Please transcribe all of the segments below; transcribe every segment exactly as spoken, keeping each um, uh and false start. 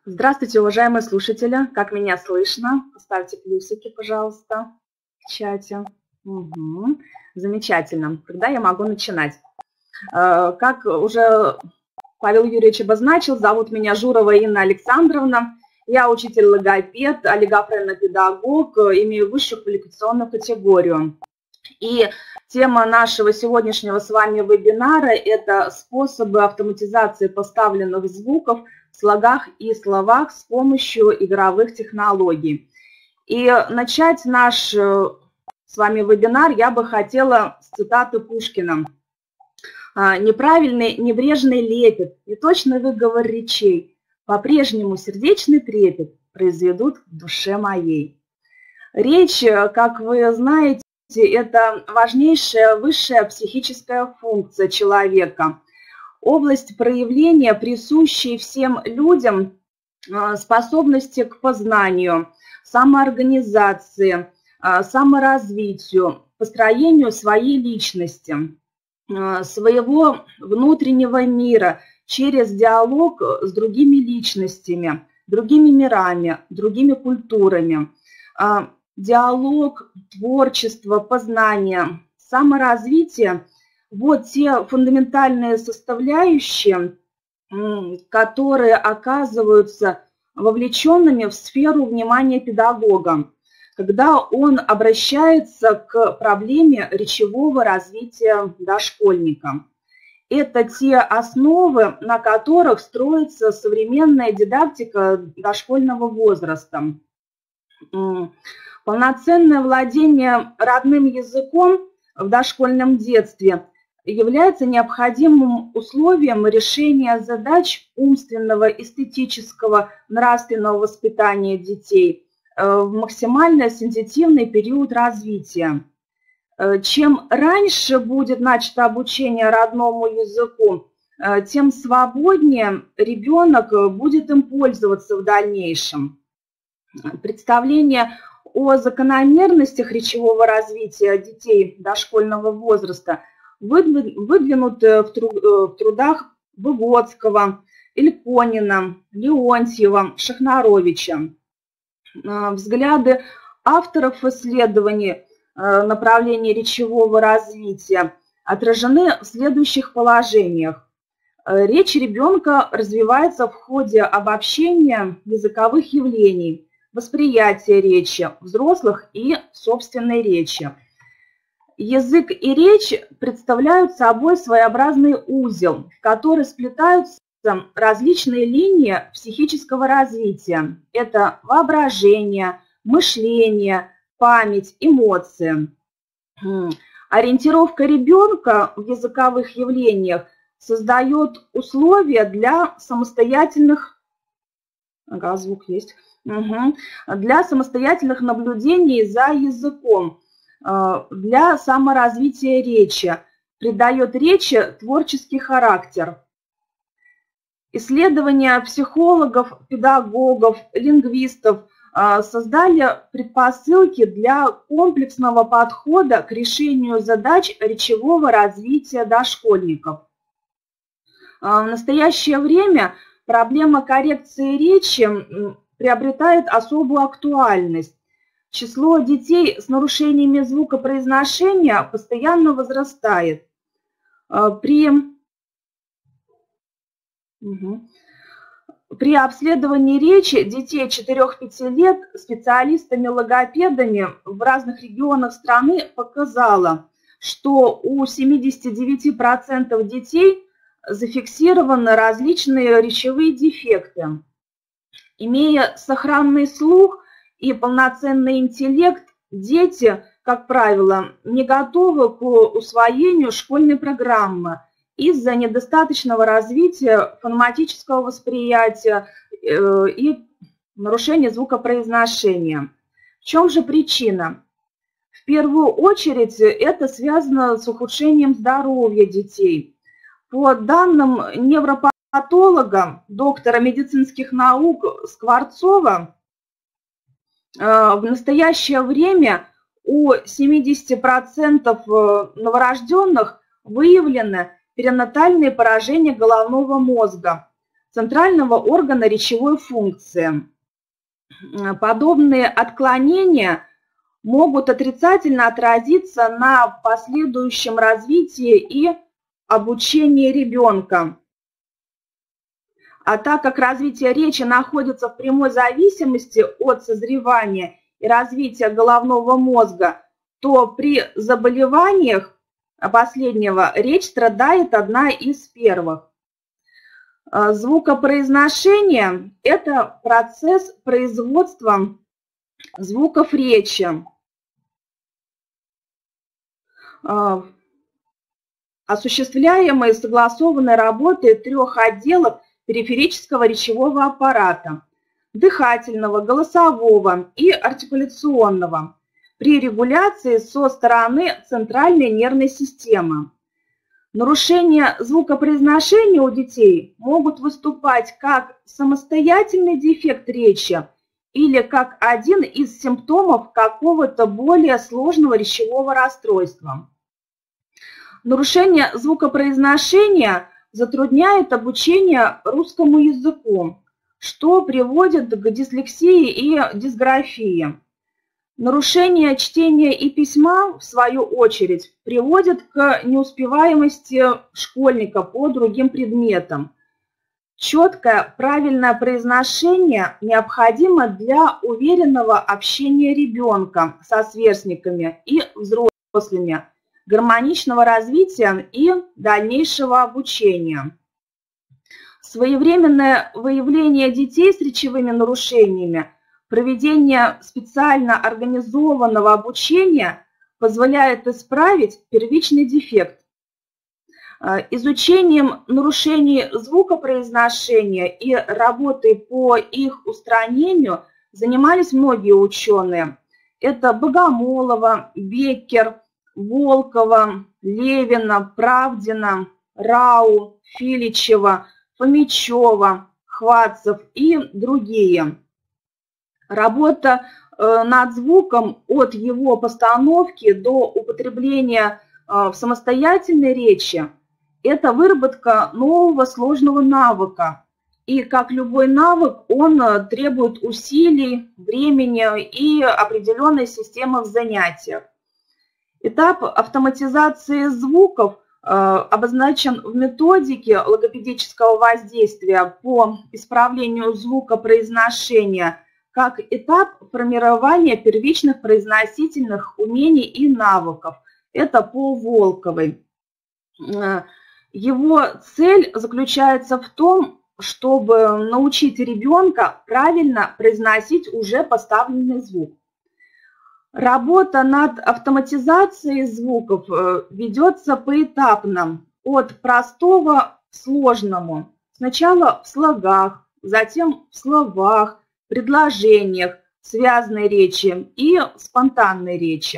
Здравствуйте, уважаемые слушатели. Как меня слышно? Поставьте плюсики, пожалуйста, в чате. Угу. Замечательно. Тогда я могу начинать. Как уже Павел Юрьевич обозначил, зовут меня Журова Инна Александровна. Я учитель-логопед, олигофренно-педагог, имею высшую квалификационную категорию. И тема нашего сегодняшнего с вами вебинара – это способы автоматизации поставленных звуков в слогах и словах с помощью игровых технологий. И начать наш с вами вебинар я бы хотела с цитаты Пушкина. «Неправильный, небрежный лепет, неточный выговор речей, по-прежнему сердечный трепет произведут в душе моей». Речь, как вы знаете, это важнейшая высшая психическая функция человека. Область проявления, присущей всем людям, способности к познанию, самоорганизации, саморазвитию, построению своей личности, своего внутреннего мира через диалог с другими личностями, другими мирами, другими культурами. Диалог, творчество, познание, саморазвитие – вот те фундаментальные составляющие, которые оказываются вовлеченными в сферу внимания педагога, когда он обращается к проблеме речевого развития дошкольника. Это те основы, на которых строится современная дидактика дошкольного возраста. Полноценное владение родным языком в дошкольном детстве является необходимым условием решения задач умственного, эстетического, нравственного воспитания детей в максимально сенситивный период развития. Чем раньше будет начато обучение родному языку, тем свободнее ребенок будет им пользоваться в дальнейшем. Представление о закономерностях речевого развития детей дошкольного возраста выдвинуты в трудах Выгодского, Ильконина, Леонтьева, Шахнаровича. Взгляды авторов исследований направления речевого развития отражены в следующих положениях. Речь ребенка развивается в ходе обобщения языковых явлений, восприятия речи, взрослых и собственной речи. Язык и речь представляют собой своеобразный узел, в который сплетаются различные линии психического развития. Это воображение, мышление, память, эмоции. Ориентировка ребенка в языковых явлениях создает условия для самостоятельных, ага, звук есть, угу, для самостоятельных наблюдений за языком, для саморазвития речи, придает речи творческий характер. Исследования психологов, педагогов, лингвистов создали предпосылки для комплексного подхода к решению задач речевого развития дошкольников. В настоящее время проблема коррекции речи приобретает особую актуальность. Число детей с нарушениями звукопроизношения постоянно возрастает. При, угу. При обследовании речи детей четырёх-пяти лет специалистами-логопедами в разных регионах страны показало, что у семидесяти девяти процентов детей зафиксированы различные речевые дефекты. Имея сохранный слух и полноценный интеллект, дети, как правило, не готовы к усвоению школьной программы из-за недостаточного развития фонематического восприятия и нарушения звукопроизношения. В чем же причина? В первую очередь это связано с ухудшением здоровья детей. По данным невропатолога, доктора медицинских наук Скворцова, в настоящее время у семидесяти процентов новорожденных выявлены перинатальные поражения головного мозга центрального органа речевой функции. Подобные отклонения могут отрицательно отразиться на последующем развитии и обучении ребенка. А так как развитие речи находится в прямой зависимости от созревания и развития головного мозга, то при заболеваниях последнего речь страдает одна из первых. Звукопроизношение – это процесс производства звуков речи, осуществляемой согласованной работой трех отделов периферического речевого аппарата – дыхательного, голосового и артикуляционного, при регуляции со стороны центральной нервной системы. Нарушения звукопроизношения у детей могут выступать как самостоятельный дефект речи или как один из симптомов какого-то более сложного речевого расстройства. Нарушение звукопроизношения затрудняет обучение русскому языку, что приводит к дислексии и дисграфии. Нарушение чтения и письма, в свою очередь, приводит к неуспеваемости школьника по другим предметам. Четкое, правильное произношение необходимо для уверенного общения ребенка со сверстниками и взрослыми, гармоничного развития и дальнейшего обучения. Своевременное выявление детей с речевыми нарушениями, проведение специально организованного обучения позволяет исправить первичный дефект. Изучением нарушений звукопроизношения и работой по их устранению занимались многие ученые. Это Богомолова, Беккер, Волкова, Левина, Правдина, Рау, Филичева, Фомичева, Хватцев и другие. Работа над звуком от его постановки до употребления в самостоятельной речи – это выработка нового сложного навыка. И как любой навык, он требует усилий, времени и определенной системы в занятиях. Этап автоматизации звуков обозначен в методике логопедического воздействия по исправлению звукопроизношения как этап формирования первичных произносительных умений и навыков. Это по Волковой. Его цель заключается в том, чтобы научить ребенка правильно произносить уже поставленный звук. Работа над автоматизацией звуков ведется поэтапно, от простого к сложному. Сначала в слогах, затем в словах, предложениях, связной речи и спонтанной речи.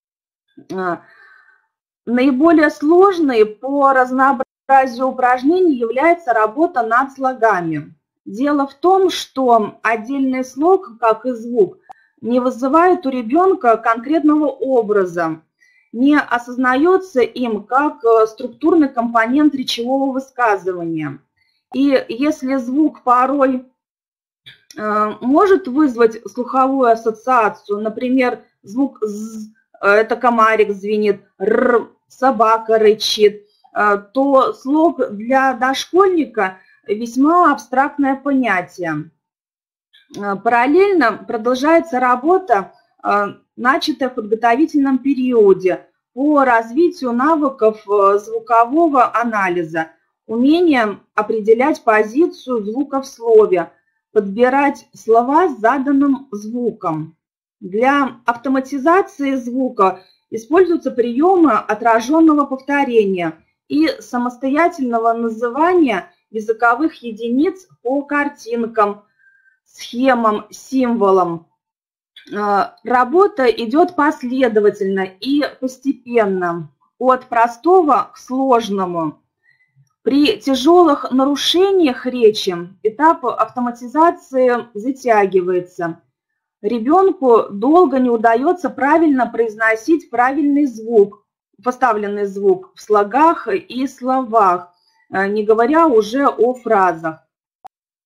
Наиболее сложной по разнообразию упражнений является работа над слогами. Дело в том, что отдельный слог, как и звук, не вызывает у ребенка конкретного образа, не осознается им как структурный компонент речевого высказывания. И если звук порой может вызвать слуховую ассоциацию, например, звук «з» – это комарик звенит, «р» – собака рычит, то слог для дошкольника весьма абстрактное понятие. Параллельно продолжается работа, начатая в подготовительном периоде по развитию навыков звукового анализа, умением определять позицию звука в слове, подбирать слова с заданным звуком. Для автоматизации звука используются приемы отраженного повторения и самостоятельного называния языковых единиц по картинкам, схемам, символам. Работа идет последовательно и постепенно, от простого к сложному. При тяжелых нарушениях речи этап автоматизации затягивается. Ребенку долго не удается правильно произносить правильный звук, поставленный звук в слогах и словах, не говоря уже о фразах.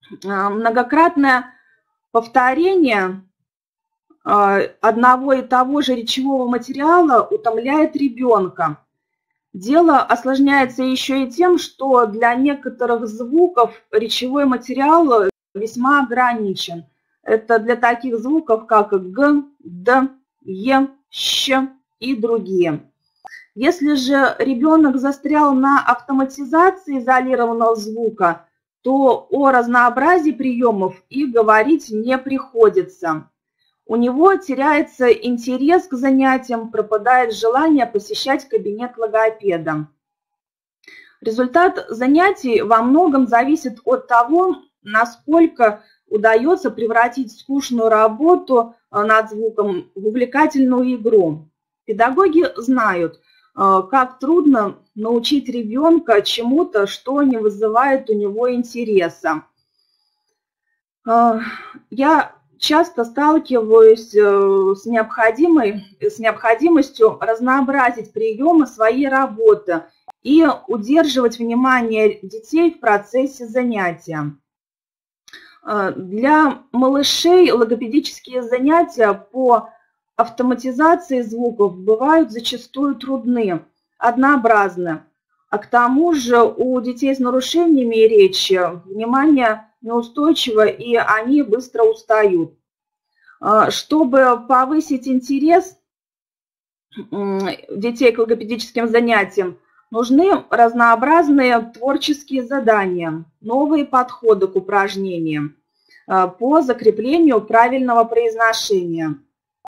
Многократное повторение одного и того же речевого материала утомляет ребенка. Дело осложняется еще и тем, что для некоторых звуков речевой материал весьма ограничен. Это для таких звуков, как г, д, е, щ и другие. Если же ребенок застрял на автоматизации изолированного звука, то о разнообразии приемов и говорить не приходится. У него теряется интерес к занятиям, пропадает желание посещать кабинет логопеда. Результат занятий во многом зависит от того, насколько удается превратить скучную работу над звуком в увлекательную игру. Педагоги знают, как трудно научить ребенка чему-то, что не вызывает у него интереса. Я часто сталкиваюсь с, необходимой, с необходимостью разнообразить приемы своей работы и удерживать внимание детей в процессе занятия. Для малышей логопедические занятия по автоматизации звуков бывают зачастую трудны, однообразны. А к тому же у детей с нарушениями речи внимание неустойчиво, и они быстро устают. Чтобы повысить интерес детей к логопедическим занятиям, нужны разнообразные творческие задания, новые подходы к упражнениям по закреплению правильного произношения.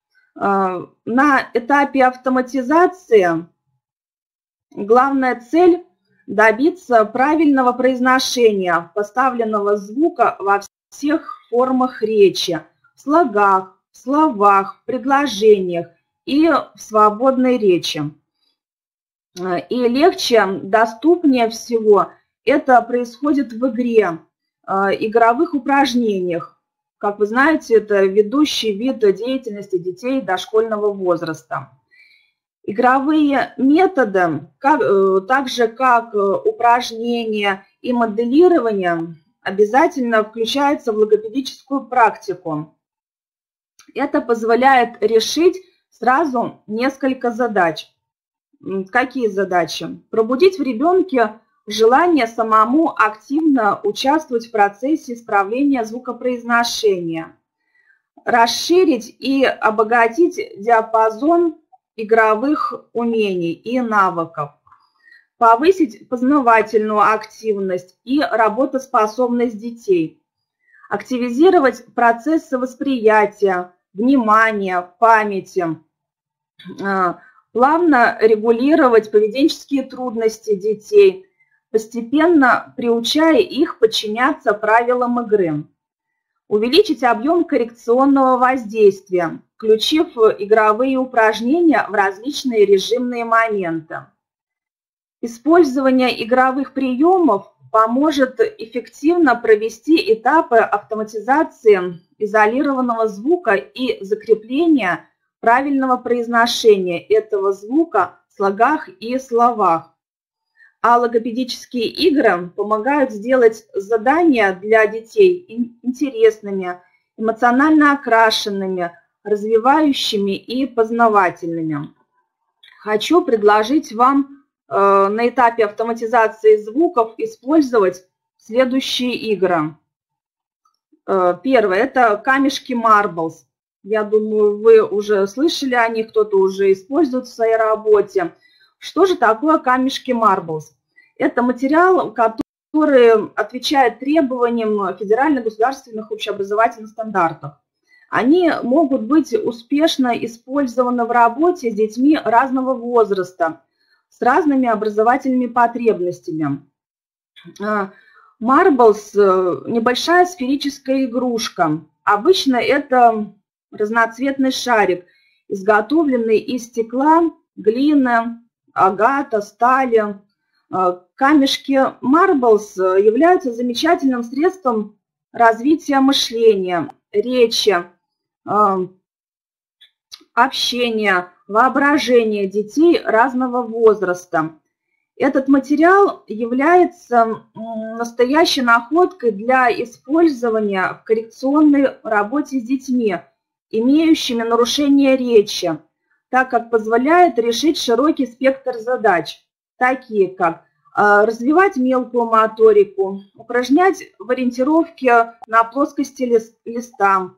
На этапе автоматизации главная цель – добиться правильного произношения поставленного звука во всех формах речи, в слогах, в словах, в предложениях и в свободной речи. И легче, доступнее всего это происходит в игре, игровых упражнениях. Как вы знаете, это ведущий вид деятельности детей дошкольного возраста. Игровые методы, как, так же как упражнения и моделирование, обязательно включаются в логопедическую практику. Это позволяет решить сразу несколько задач. Какие задачи? Пробудить в ребенке желание самому активно участвовать в процессе исправления звукопроизношения, расширить и обогатить диапазон игровых умений и навыков, повысить познавательную активность и работоспособность детей, активизировать процессы восприятия, внимания, памяти, плавно регулировать поведенческие трудности детей, постепенно приучая их подчиняться правилам игры, увеличить объем коррекционного воздействия, включив игровые упражнения в различные режимные моменты. Использование игровых приемов поможет эффективно провести этапы автоматизации изолированного звука и закрепления правильного произношения этого звука в слогах и словах. А логопедические игры помогают сделать задания для детей интересными, эмоционально окрашенными, развивающими и познавательными. Хочу предложить вам э, на этапе автоматизации звуков использовать следующие игры. Э, первое – это камешки Marbles. Я думаю, вы уже слышали о них, кто-то уже использует в своей работе. Что же такое камешки Marbles? Это материал, который отвечает требованиям федеральных государственных общеобразовательных стандартов. Они могут быть успешно использованы в работе с детьми разного возраста, с разными образовательными потребностями. Marbles – небольшая сферическая игрушка. Обычно это разноцветный шарик, изготовленный из стекла, глины, агата, стали. Камешки Marbles являются замечательным средством развития мышления, речи, общения, воображения детей разного возраста. Этот материал является настоящей находкой для использования в коррекционной работе с детьми, имеющими нарушение речи, так как позволяет решить широкий спектр задач, такие как развивать мелкую моторику, упражнять в ориентировке на плоскости листа,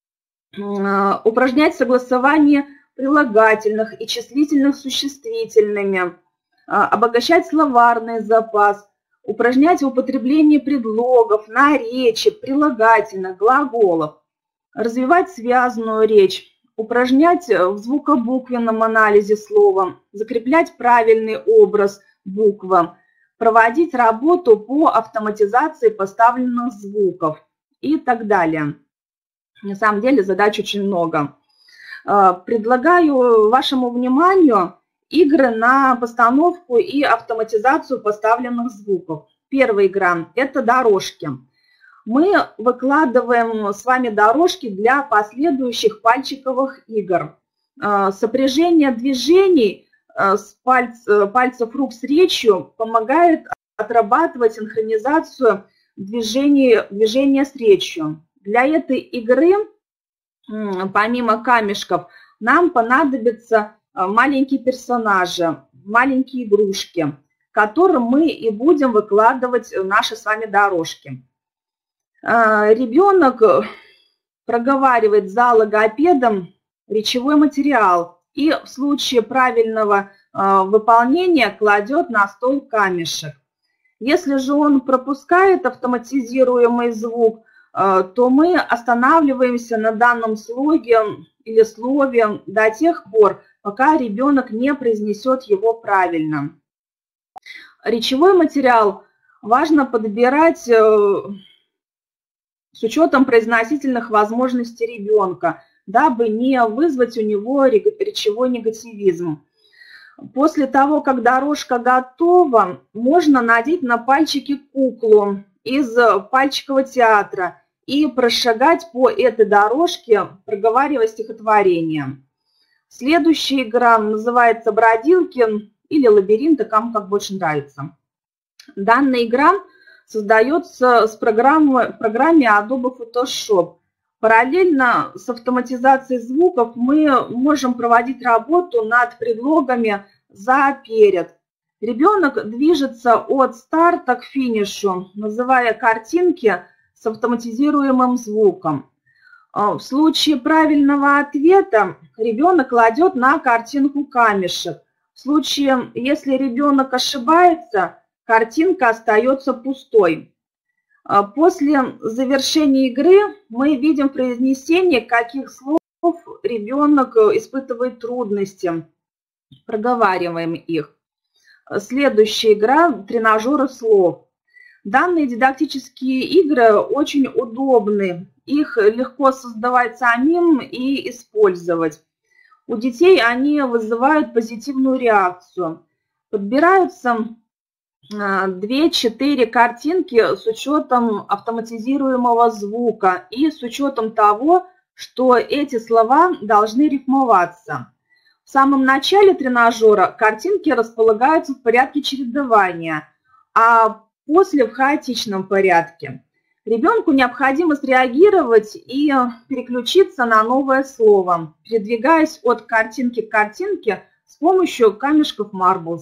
упражнять согласование прилагательных и числительных с существительными, обогащать словарный запас, упражнять в употреблении предлогов, наречий, прилагательных, глаголов, развивать связанную речь, упражнять в звукобуквенном анализе слова, закреплять правильный образ буквы, проводить работу по автоматизации поставленных звуков и так далее. На самом деле задач очень много. Предлагаю вашему вниманию игры на постановку и автоматизацию поставленных звуков. Первая игра – это дорожки. Мы выкладываем с вами дорожки для последующих пальчиковых игр. Сопряжение движений с пальц, пальцев рук с речью помогает отрабатывать синхронизацию движений, движения с речью. Для этой игры, помимо камешков, нам понадобятся маленькие персонажи, маленькие игрушки, которым мы и будем выкладывать наши с вами дорожки. Ребенок проговаривает за логопедом речевой материал и в случае правильного выполнения кладет на стол камешек. Если же он пропускает автоматизируемый звук, то мы останавливаемся на данном слоге или слове до тех пор, пока ребенок не произнесет его правильно. Речевой материал важно подбирать с учетом произносительных возможностей ребенка, дабы не вызвать у него речевой негативизм. После того, как дорожка готова, можно надеть на пальчики куклу из пальчикового театра и прошагать по этой дорожке, проговаривая стихотворение. Следующая игра называется «Бродилки» или «Лабиринты», кому как больше нравится. Данная игра создается с программы, в программе Adobe Photoshop. Параллельно с автоматизацией звуков мы можем проводить работу над предлогами «за», «перед». Ребенок движется от старта к финишу, называя картинки с автоматизируемым звуком. В случае правильного ответа ребенок кладет на картинку камешек. В случае, если ребенок ошибается, картинка остается пустой. После завершения игры мы видим произнесение, каких слов ребенок испытывает трудности. Проговариваем их. Следующая игра – тренажеры слов. Данные дидактические игры очень удобны. Их легко создавать самим и использовать. У детей они вызывают позитивную реакцию. Подбираются две-четыре картинки с учетом автоматизируемого звука и с учетом того, что эти слова должны рифмоваться. В самом начале тренажера картинки располагаются в порядке чередования, а после в хаотичном порядке. Ребенку необходимо среагировать и переключиться на новое слово, передвигаясь от картинки к картинке с помощью камешков Marbles.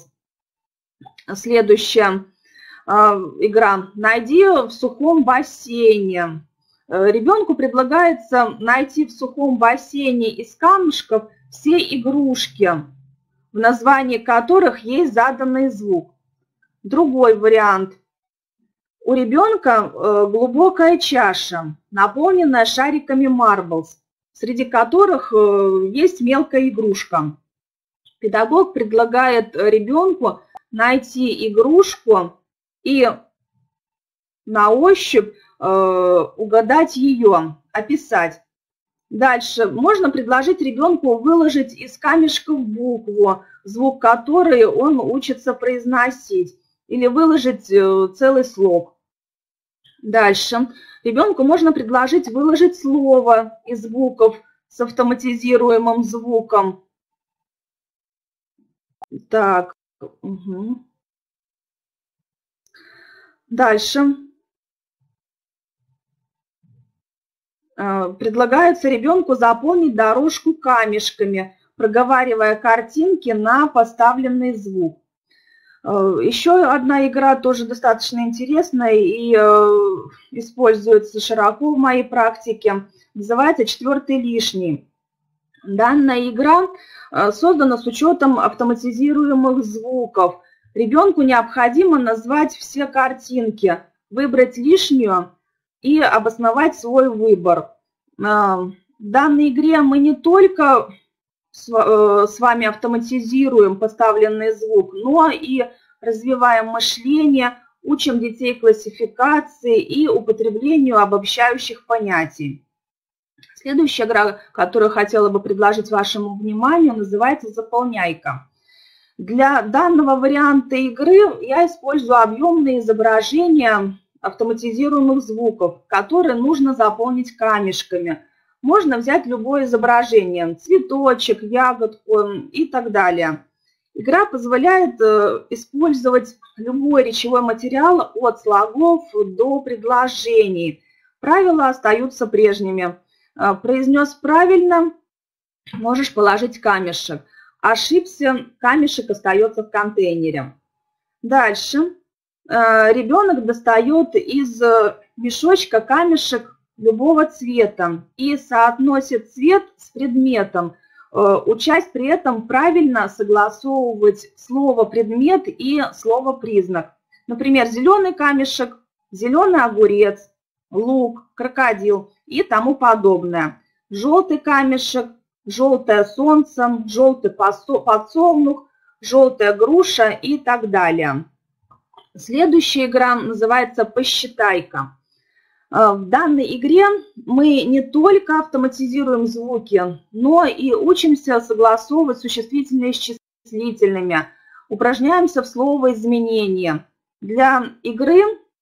Следующая э, игра «Найди в сухом бассейне». Ребенку предлагается найти в сухом бассейне из камешков все игрушки, в названии которых есть заданный звук. Другой вариант. У ребенка глубокая чаша, наполненная шариками Marbles, среди которых есть мелкая игрушка. Педагог предлагает ребенку найти игрушку и на ощупь угадать ее, описать. Дальше можно предложить ребенку выложить из камешков букву, звук которой он учится произносить, или выложить целый слог. Дальше ребенку можно предложить выложить слово из букв с автоматизируемым звуком. Так, угу. Дальше. Предлагается ребенку заполнить дорожку камешками, проговаривая картинки на поставленный звук. Еще одна игра тоже достаточно интересная и используется широко в моей практике. Называется «Четвертый лишний». Данная игра создана с учетом автоматизируемых звуков. Ребенку необходимо назвать все картинки, выбрать лишнюю и обосновать свой выбор. В данной игре мы не только с вами автоматизируем поставленный звук, но и развиваем мышление, учим детей классификации и употреблению обобщающих понятий. Следующая игра, которую хотела бы предложить вашему вниманию, называется «Заполняйка». Для данного варианта игры я использую объемные изображения автоматизируемых звуков, которые нужно заполнить камешками. Можно взять любое изображение, цветочек, ягодку и так далее. Игра позволяет использовать любой речевой материал от слогов до предложений. Правила остаются прежними. Произнес правильно, можешь положить камешек. Ошибся, камешек остается в контейнере. Дальше. Ребенок достает из мешочка камешек любого цвета и соотносит цвет с предметом, учась при этом правильно согласовывать слово «предмет» и слово «признак». Например, зеленый камешек, зеленый огурец, лук, крокодил и тому подобное. Желтый камешек, желтое солнце, желтый подсолнух, желтая груша и так далее. Следующая игра называется «Посчитай-ка». В данной игре мы не только автоматизируем звуки, но и учимся согласовывать существительные с числительными, упражняемся в словоизменении. Для игры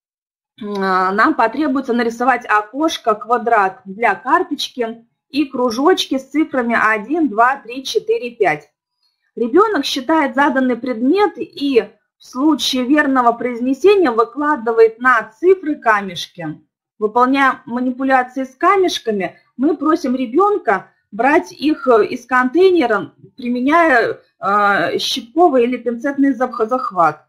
нам потребуется нарисовать окошко, квадрат для карточки и кружочки с цифрами один, два, три, четыре, пять. Ребенок считает заданный предмет и в случае верного произнесения выкладывает на цифры камешки. Выполняя манипуляции с камешками, мы просим ребенка брать их из контейнера, применяя э, щипковый или пинцетный захват.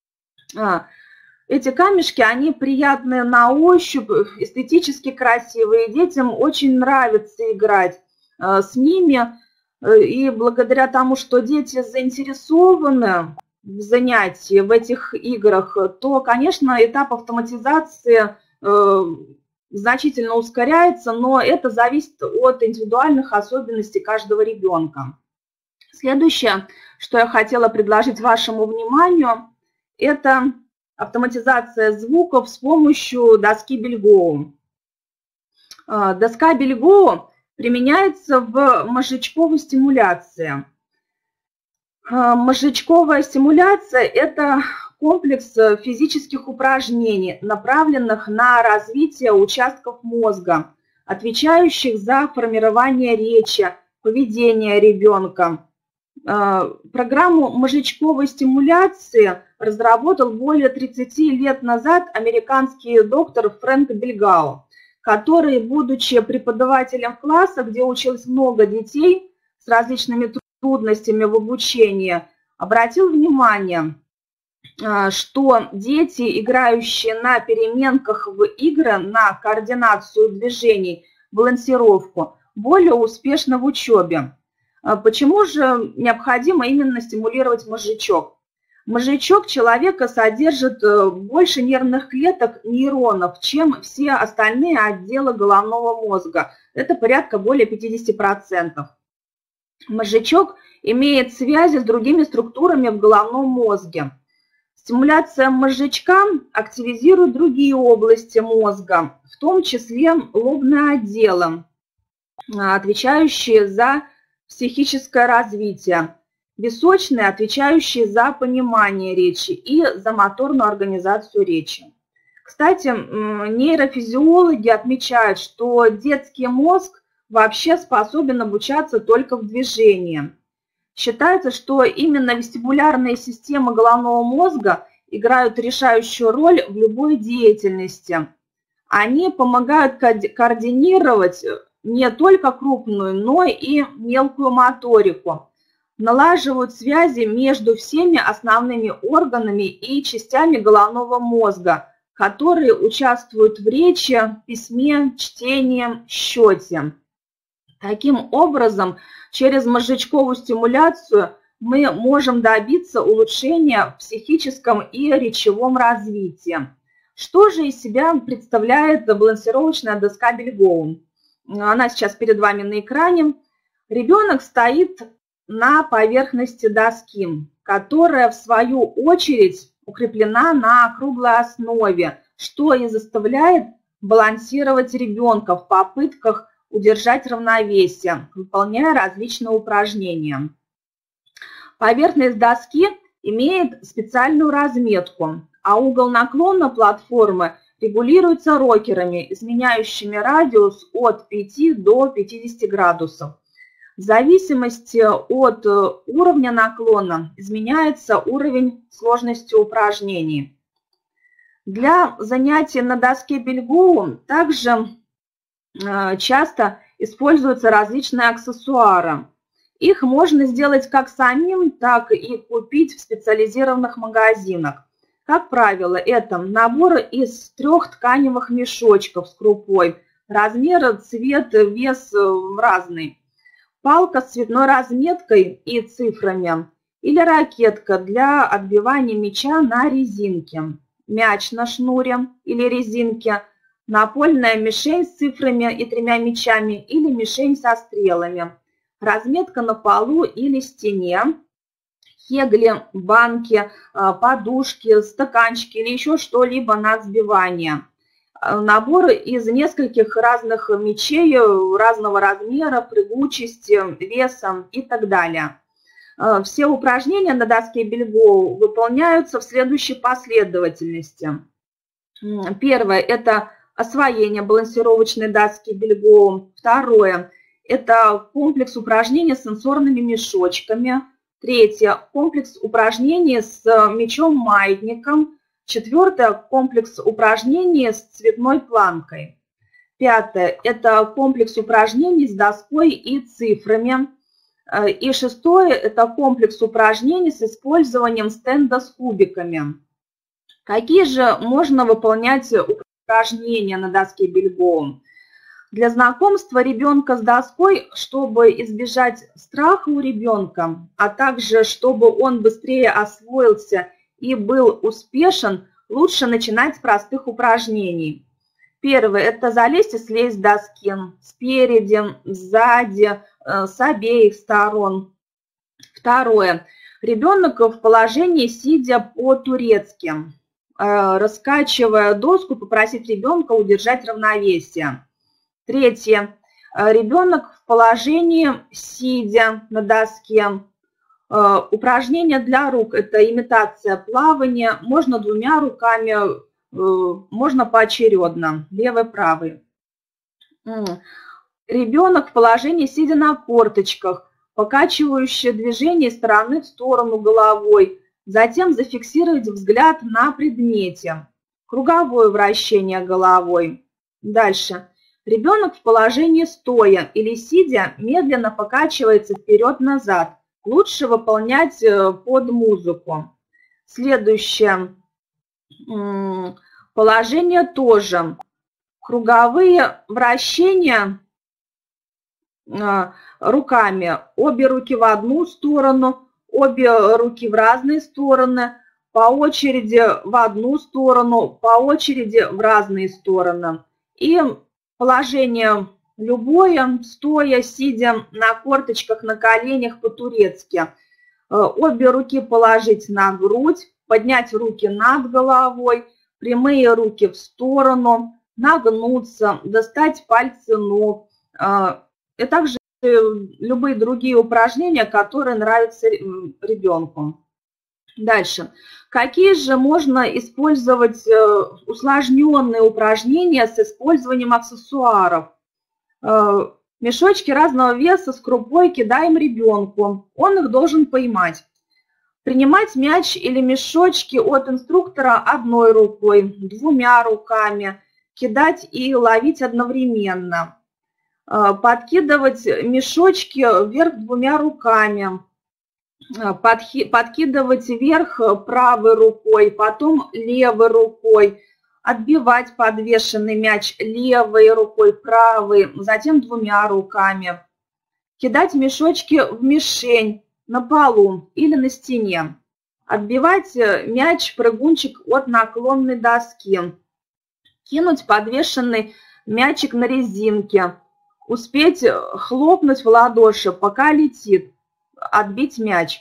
Эти камешки, они приятные на ощупь, эстетически красивые, детям очень нравится играть э, с ними. И благодаря тому, что дети заинтересованы в занятии, в этих играх, то, конечно, этап автоматизации значительно ускоряется, но это зависит от индивидуальных особенностей каждого ребенка. Следующее, что я хотела предложить вашему вниманию, это автоматизация звуков с помощью доски Бельгоу. Доска Бельгоу применяется в мозжечковой стимуляции. Мозжечковая стимуляция – это комплекс физических упражнений, направленных на развитие участков мозга, отвечающих за формирование речи, поведения ребенка. Программу мозжечковой стимуляции разработал более тридцати лет назад американский доктор Фрэнк Бельгау, который, будучи преподавателем в классах, где училось много детей с различными трудностями в обучении, обратил внимание, что дети, играющие на переменках в игры, на координацию движений, балансировку, более успешны в учебе. Почему же необходимо именно стимулировать мозжечок? Мозжечок человека содержит больше нервных клеток, нейронов, чем все остальные отделы головного мозга. Это порядка более пятидесяти процентов. Мозжечок имеет связи с другими структурами в головном мозге. Стимуляция мозжечка активизирует другие области мозга, в том числе лобные отделы, отвечающие за психическое развитие, височные, отвечающие за понимание речи и за моторную организацию речи. Кстати, нейрофизиологи отмечают, что детский мозг вообще способен обучаться только в движении. Считается, что именно вестибулярная система головного мозга играют решающую роль в любой деятельности. Они помогают координировать не только крупную, но и мелкую моторику, налаживают связи между всеми основными органами и частями головного мозга, которые участвуют в речи, письме, чтении, счете. Таким образом, через мозжечковую стимуляцию мы можем добиться улучшения в психическом и речевом развитии. Что же из себя представляет балансировочная доска Бельгоу? Она сейчас перед вами на экране. Ребенок стоит на поверхности доски, которая в свою очередь укреплена на круглой основе, что и заставляет балансировать ребенка в попытках удержать равновесие, выполняя различные упражнения. Поверхность доски имеет специальную разметку, а угол наклона платформы регулируется рокерами, изменяющими радиус от пяти до пятидесяти градусов. В зависимости от уровня наклона изменяется уровень сложности упражнений. Для занятий на доске Бельгоу также часто используются различные аксессуары. Их можно сделать как самим, так и купить в специализированных магазинах. Как правило, это набор из трех тканевых мешочков с крупой, размер, цвет, вес разный, палка с цветной разметкой и цифрами или ракетка для отбивания мяча на резинке, мяч на шнуре или резинке, напольная мишень с цифрами и тремя мячами или мишень со стрелами, разметка на полу или стене, кегли, банки, подушки, стаканчики или еще что-либо на взбивание. Набор из нескольких разных мячей разного размера, прыгучести, веса и так далее. Все упражнения на доске Бельгоу выполняются в следующей последовательности. Первое – это освоение балансировочной доски Бельгоу. Второе – это комплекс упражнений с сенсорными мешочками. Третье – комплекс упражнений с мячом-маятником. Четвертое – комплекс упражнений с цветной планкой. Пятое – это комплекс упражнений с доской и цифрами. И шестое – это комплекс упражнений с использованием стенда с кубиками. Какие же можно выполнять упражнения на доске Бельгоу? Для знакомства ребенка с доской, чтобы избежать страха у ребенка, а также чтобы он быстрее освоился и был успешен, лучше начинать с простых упражнений. Первое – это залезть и слезть с доски спереди, сзади, с обеих сторон. Второе – ребенок в положении сидя по-турецки, раскачивая доску, попросить ребенка удержать равновесие. Третье. Ребенок в положении сидя на доске. Упражнения для рук – это имитация плавания. Можно двумя руками, можно поочередно, левой, правой. Ребенок в положении сидя на корточках, покачивающее движение из стороны в сторону головой. Затем зафиксировать взгляд на предмете. Круговое вращение головой. Дальше. Ребенок в положении стоя или сидя медленно покачивается вперед-назад. Лучше выполнять под музыку. Следующее положение тоже. Круговые вращения руками. Обе руки в одну сторону, обе руки в разные стороны, по очереди в одну сторону, по очереди в разные стороны. И положение любое, стоя, сидя на корточках, на коленях по-турецки. Обе руки положить на грудь, поднять руки над головой, прямые руки в сторону, нагнуться, достать пальцы ног. И также любые другие упражнения, которые нравятся ребенку. Дальше. Какие же можно использовать усложненные упражнения с использованием аксессуаров? Мешочки разного веса с крупой кидаем ребенку. Он их должен поймать. Принимать мяч или мешочки от инструктора одной рукой, двумя руками, кидать и ловить одновременно. Подкидывать мешочки вверх двумя руками, подкидывать вверх правой рукой, потом левой рукой, отбивать подвешенный мяч левой рукой, правой, затем двумя руками, кидать мешочки в мишень на полу или на стене, отбивать мяч-прыгунчик от наклонной доски, кинуть подвешенный мячик на резинке, успеть хлопнуть в ладоши, пока летит, отбить мяч,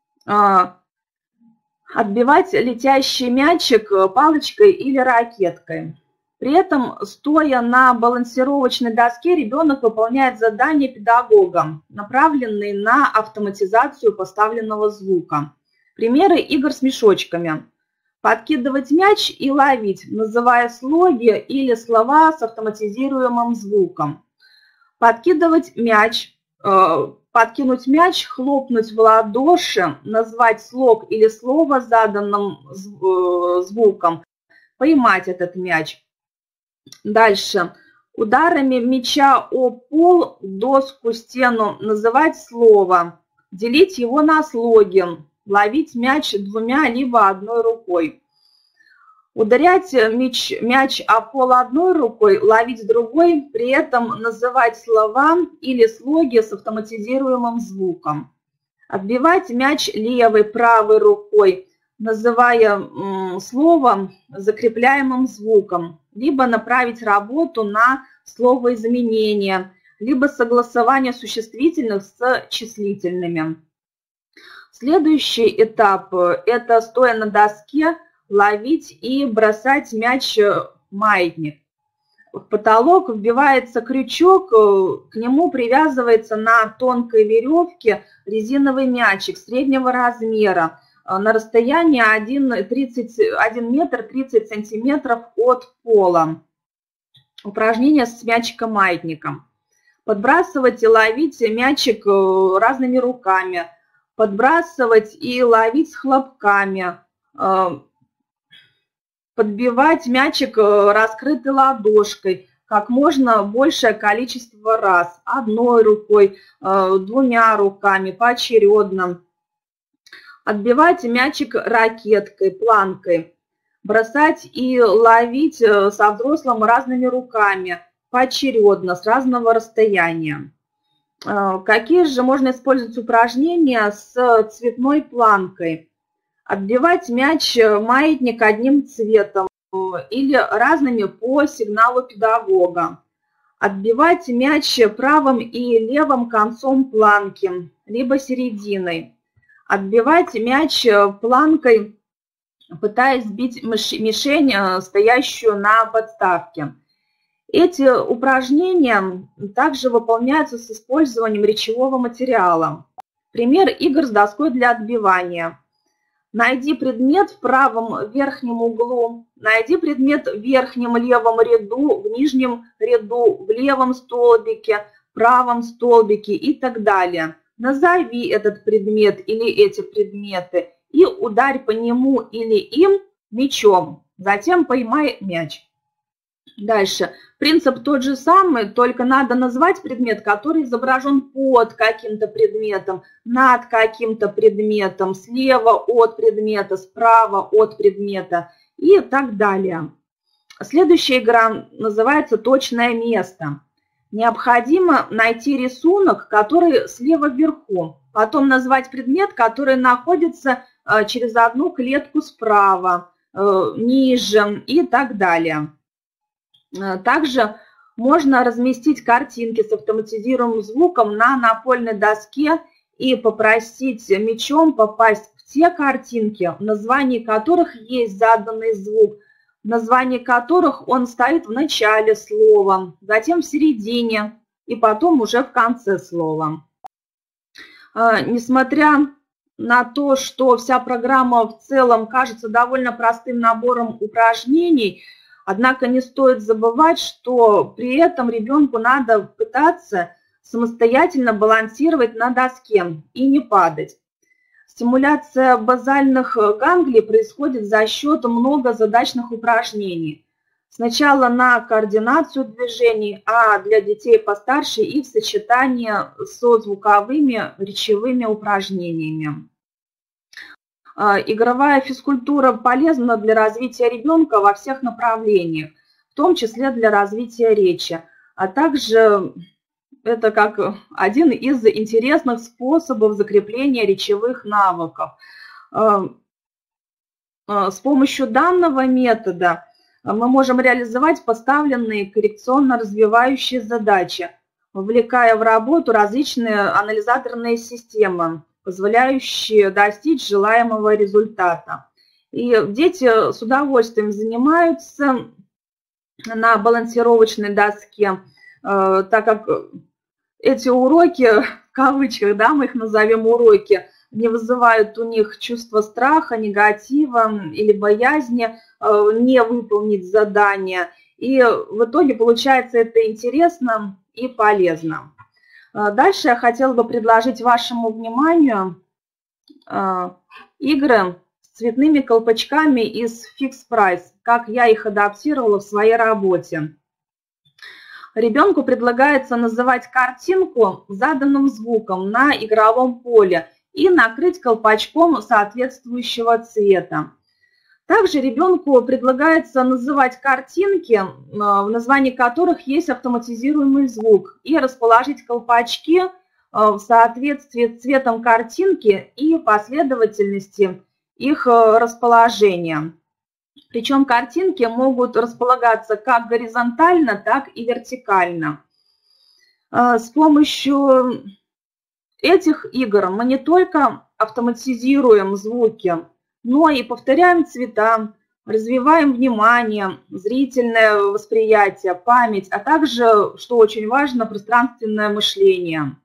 отбивать летящий мячик палочкой или ракеткой. При этом, стоя на балансировочной доске, ребенок выполняет задания педагога, направленные на автоматизацию поставленного звука. Примеры игр с мешочками. Подкидывать мяч и ловить, называя слоги или слова с автоматизируемым звуком. Подкидывать мяч, э, подкинуть мяч, хлопнуть в ладоши, назвать слог или слово с заданным звуком, поймать этот мяч. Дальше. Ударами мяча о пол, доску, стену называть слово, делить его на слоги, ловить мяч двумя либо одной рукой. Ударять мяч, мяч о пол одной рукой, ловить другой, при этом называть слова или слоги с автоматизируемым звуком. Отбивать мяч левой, правой рукой, называя м, слово закрепляемым звуком, либо направить работу на словоизменение, либо согласование существительных с числительными. Следующий этап – это, стоя на доске, ловить и бросать мяч-маятник. В потолок вбивается крючок, к нему привязывается на тонкой веревке резиновый мячик среднего размера на расстоянии один метр тридцать сантиметров от пола. Упражнение с мячиком-маятником. Подбрасывать и ловить мячик разными руками. Подбрасывать и ловить с хлопками. Подбивать мячик раскрытой ладошкой как можно большее количество раз. Одной рукой, двумя руками, поочередно. Отбивать мячик ракеткой, планкой. Бросать и ловить со взрослым разными руками, поочередно, с разного расстояния. Какие же можно использовать упражнения с цветной планкой? Отбивать мяч-маятник одним цветом или разными по сигналу педагога. Отбивать мяч правым и левым концом планки, либо серединой. Отбивать мяч планкой, пытаясь сбить мишень, стоящую на подставке. Эти упражнения также выполняются с использованием речевого материала. Пример игр с доской для отбивания. Найди предмет в правом верхнем углу, найди предмет в верхнем левом ряду, в нижнем ряду, в левом столбике, в правом столбике и так далее. Назови этот предмет или эти предметы и ударь по нему или им мячом, затем поймай мяч. Дальше. Принцип тот же самый, только надо назвать предмет, который изображен под каким-то предметом, над каким-то предметом, слева от предмета, справа от предмета и так далее. Следующая игра называется «Точное место». Необходимо найти рисунок, который слева вверху, потом назвать предмет, который находится через одну клетку справа, ниже и так далее. Также можно разместить картинки с автоматизируемым звуком на напольной доске и попросить мячом попасть в те картинки, в названии которых есть заданный звук, в названии которых он стоит в начале слова, затем в середине и потом уже в конце слова. Несмотря на то, что вся программа в целом кажется довольно простым набором упражнений, однако не стоит забывать, что при этом ребенку надо пытаться самостоятельно балансировать на доске и не падать. Стимуляция базальных ганглий происходит за счет многозадачных упражнений. Сначала на координацию движений, а для детей постарше и в сочетании со звуковыми речевыми упражнениями. Игровая физкультура полезна для развития ребенка во всех направлениях, в том числе для развития речи, а также это как один из интересных способов закрепления речевых навыков. С помощью данного метода мы можем реализовать поставленные коррекционно-развивающие задачи, вовлекая в работу различные анализаторные системы, позволяющие достичь желаемого результата. И дети с удовольствием занимаются на балансировочной доске, так как эти уроки, в кавычках, да, мы их назовем уроки, не вызывают у них чувство страха, негатива или боязни не выполнить задание. И в итоге получается это интересно и полезно. Дальше я хотела бы предложить вашему вниманию игры с цветными колпачками из Fix Price, как я их адаптировала в своей работе. Ребенку предлагается называть картинку заданным звуком на игровом поле и накрыть колпачком соответствующего цвета. Также ребенку предлагается называть картинки, в названии которых есть автоматизируемый звук, и расположить колпачки в соответствии с цветом картинки и последовательности их расположения. Причем картинки могут располагаться как горизонтально, так и вертикально. С помощью этих игр мы не только автоматизируем звуки, но и повторяем цвета, развиваем внимание, зрительное восприятие, память, а также, что очень важно, пространственное мышление.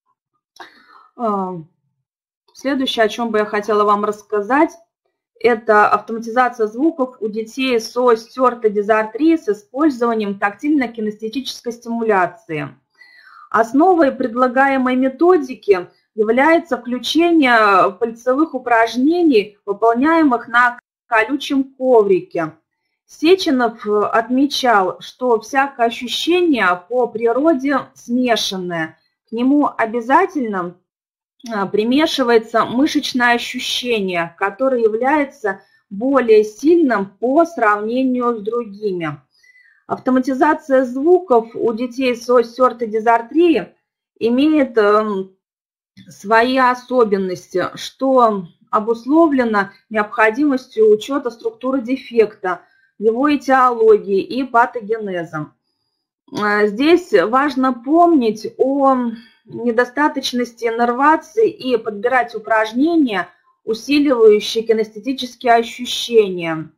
Следующее, о чем бы я хотела вам рассказать, это автоматизация звуков у детей со стертой дизартрией с использованием тактильно-кинестетической стимуляции. Основой предлагаемой методики является включение пальцевых упражнений, выполняемых на колючем коврике. Сеченов отмечал, что всякое ощущение по природе смешанное. К нему обязательно примешивается мышечное ощущение, которое является более сильным по сравнению с другими. Автоматизация звуков у детей с стертой дизартрией имеет свои особенности, что обусловлено необходимостью учета структуры дефекта, его этиологии и патогенеза. Здесь важно помнить о недостаточности иннервации и подбирать упражнения, усиливающие кинестетические ощущения.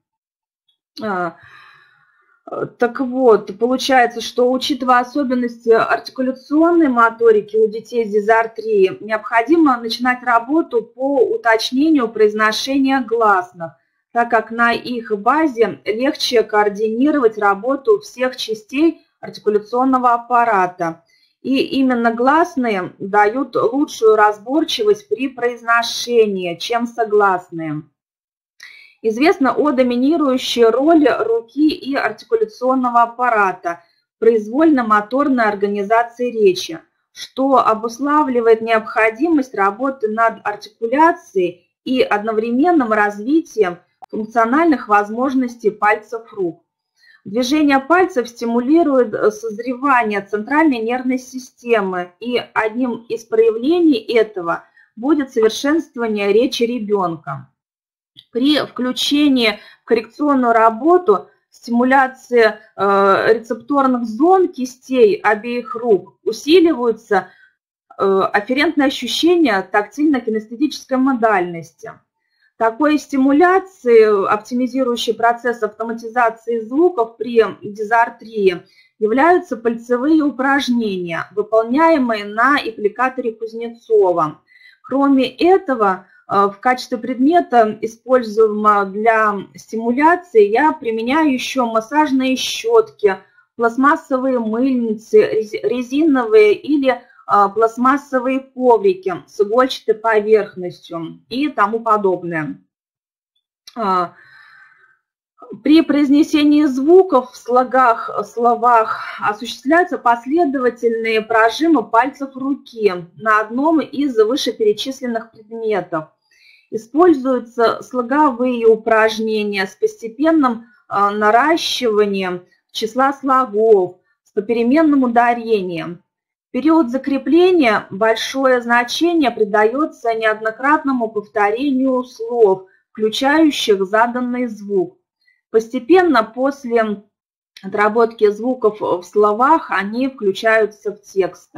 Так вот, получается, что учитывая особенности артикуляционной моторики у детей с дизартрией, необходимо начинать работу по уточнению произношения гласных, так как на их базе легче координировать работу всех частей артикуляционного аппарата. И именно гласные дают лучшую разборчивость при произношении, чем согласные. Известно о доминирующей роли руки и артикуляционного аппарата в произвольно-моторной организации речи, что обуславливает необходимость работы над артикуляцией и одновременным развитием функциональных возможностей пальцев рук. Движение пальцев стимулирует созревание центральной нервной системы, и одним из проявлений этого будет совершенствование речи ребенка. При включении в коррекционную работу стимуляции э, рецепторных зон кистей обеих рук усиливаются э, афферентные ощущения тактильно-кинестетической модальности. Такой стимуляции, оптимизирующей процесс автоматизации звуков при дизартрии, являются пальцевые упражнения, выполняемые на аппликаторе Кузнецова. Кроме этого, в качестве предмета, используемого для стимуляции, я применяю еще массажные щетки, пластмассовые мыльницы, резиновые или пластмассовые коврики с игольчатой поверхностью и тому подобное. При произнесении звуков в слогах, словах осуществляются последовательные прожимы пальцев руки на одном из вышеперечисленных предметов. Используются слоговые упражнения с постепенным наращиванием числа слогов, с попеременным ударением. В период закрепления большое значение придается неоднократному повторению слов, включающих заданный звук. Постепенно после отработки звуков в словах они включаются в тексты.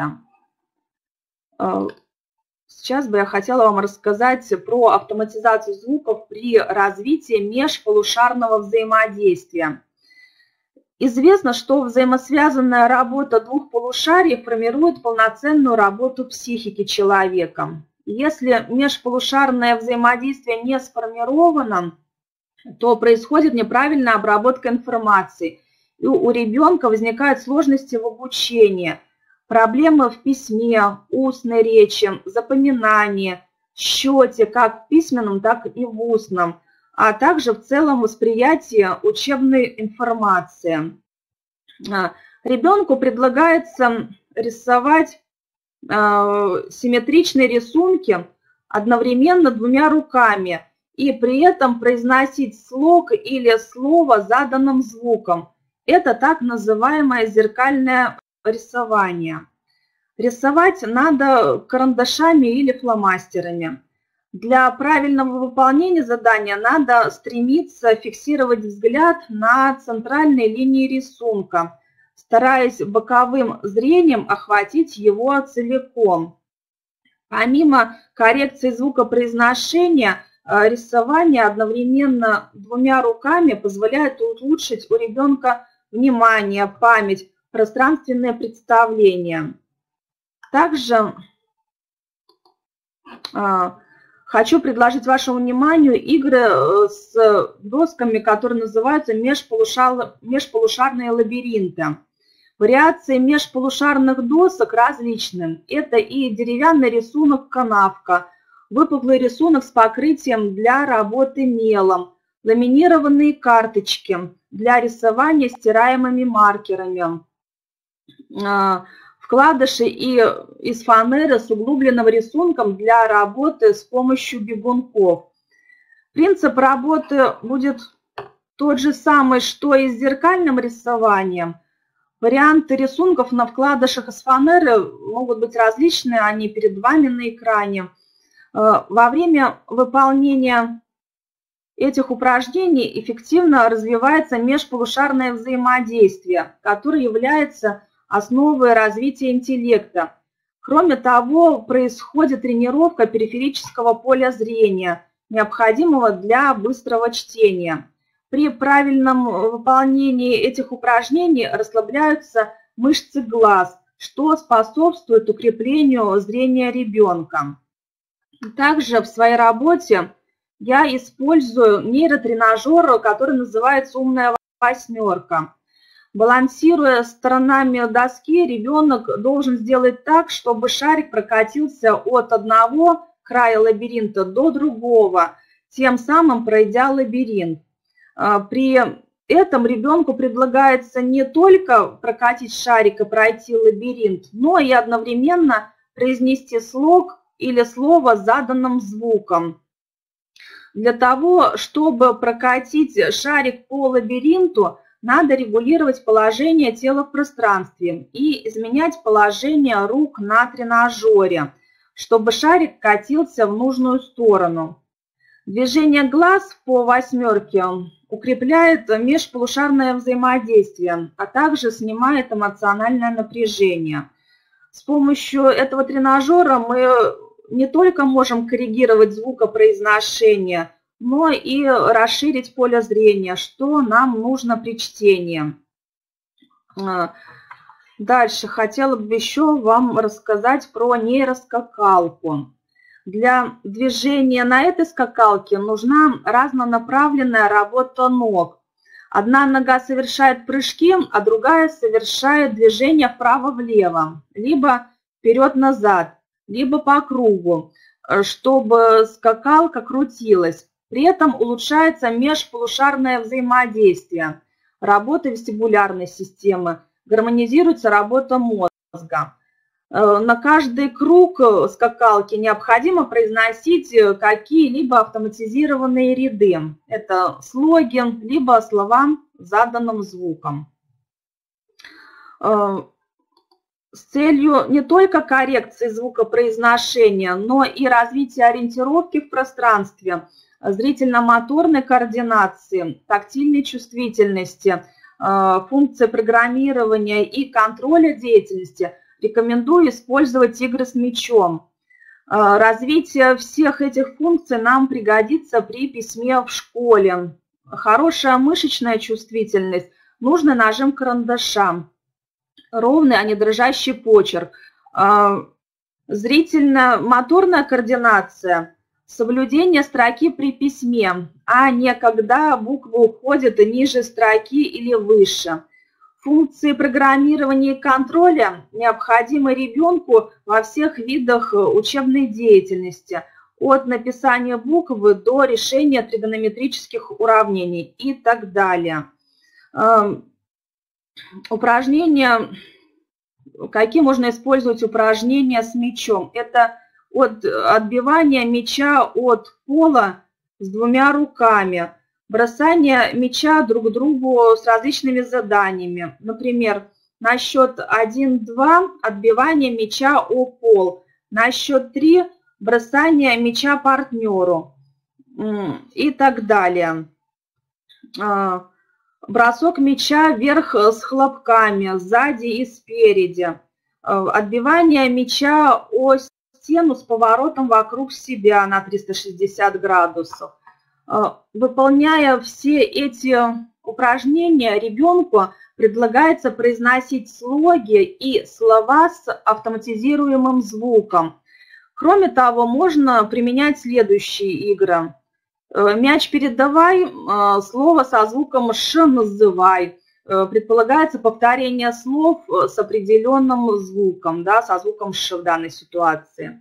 Сейчас бы я хотела вам рассказать про автоматизацию звуков при развитии межполушарного взаимодействия. Известно, что взаимосвязанная работа двух полушарий формирует полноценную работу психики человека. Если межполушарное взаимодействие не сформировано, то происходит неправильная обработка информации, и у ребенка возникают сложности в обучении, проблемы в письме, устной речи, запоминании, счете, как в письменном, так и в устном, а также в целом восприятии учебной информации. Ребенку предлагается рисовать симметричные рисунки одновременно двумя руками, и при этом произносить слог или слово заданным звуком. Это так называемое зеркальное рисование. Рисовать надо карандашами или фломастерами. Для правильного выполнения задания надо стремиться фиксировать взгляд на центральной линии рисунка, стараясь боковым зрением охватить его целиком. Помимо коррекции звукопроизношения, рисование одновременно двумя руками позволяет улучшить у ребенка внимание, память, пространственное представление. Также хочу предложить вашему вниманию игры с досками, которые называются межполушарные лабиринты. Вариации межполушарных досок различны. Это и деревянный рисунок канавка, выпуклый рисунок с покрытием для работы мелом, ламинированные карточки для рисования стираемыми маркерами, вкладыши и из фанеры с углубленным рисунком для работы с помощью бегунков. Принцип работы будет тот же самый, что и с зеркальным рисованием. Варианты рисунков на вкладышах из фанеры могут быть различные, они перед вами на экране. Во время выполнения этих упражнений эффективно развивается межполушарное взаимодействие, которое является основой развития интеллекта. Кроме того, происходит тренировка периферического поля зрения, необходимого для быстрого чтения. При правильном выполнении этих упражнений расслабляются мышцы глаз, что способствует укреплению зрения ребенка. Также в своей работе я использую нейротренажер, который называется «Умная восьмерка». Балансируя сторонами доски, ребенок должен сделать так, чтобы шарик прокатился от одного края лабиринта до другого, тем самым пройдя лабиринт. При этом ребенку предлагается не только прокатить шарик и пройти лабиринт, но и одновременно произнести слог или слово с заданным звуком. Для того, чтобы прокатить шарик по лабиринту, надо регулировать положение тела в пространстве и изменять положение рук на тренажере, чтобы шарик катился в нужную сторону. Движение глаз по восьмерке укрепляет межполушарное взаимодействие, а также снимает эмоциональное напряжение. С помощью этого тренажера мы не только можем коррегировать звукопроизношение, но и расширить поле зрения, что нам нужно при чтении. Дальше хотела бы еще вам рассказать про нейроскакалку. Для движения на этой скакалке нужна разнонаправленная работа ног. Одна нога совершает прыжки, а другая совершает движение вправо-влево, либо вперед-назад, либо по кругу, чтобы скакалка крутилась. При этом улучшается межполушарное взаимодействие, работа вестибулярной системы, гармонизируется работа мозга. На каждый круг скакалки необходимо произносить какие-либо автоматизированные ряды. Это слоги, либо слова с заданным звуком. С целью не только коррекции звукопроизношения, но и развития ориентировки в пространстве, зрительно-моторной координации, тактильной чувствительности, функции программирования и контроля деятельности рекомендую использовать игры с мячом. Развитие всех этих функций нам пригодится при письме в школе. Хорошая мышечная чувствительность, нужный нажим карандаша, ровный, а не дрожащий почерк, зрительно-моторная координация, соблюдение строки при письме, а не когда буквы уходят ниже строки или выше. Функции программирования и контроля необходимы ребенку во всех видах учебной деятельности, от написания буквы до решения тригонометрических уравнений и так далее. Упражнения, какие можно использовать упражнения с мячом? Это от отбивания мяча от пола с двумя руками, бросание мяча друг другу с различными заданиями. Например, на счет один-два отбивание мяча о пол, на счет три бросание мяча партнеру и так далее. Бросок мяча вверх с хлопками, сзади и спереди. Отбивание мяча о стену с поворотом вокруг себя на триста шестьдесят градусов. Выполняя все эти упражнения, ребенку предлагается произносить слоги и слова с автоматизируемым звуком. Кроме того, можно применять следующие игры. Мяч передавай, слово со звуком «ш» называй. Предполагается повторение слов с определенным звуком, да, со звуком «ш» в данной ситуации.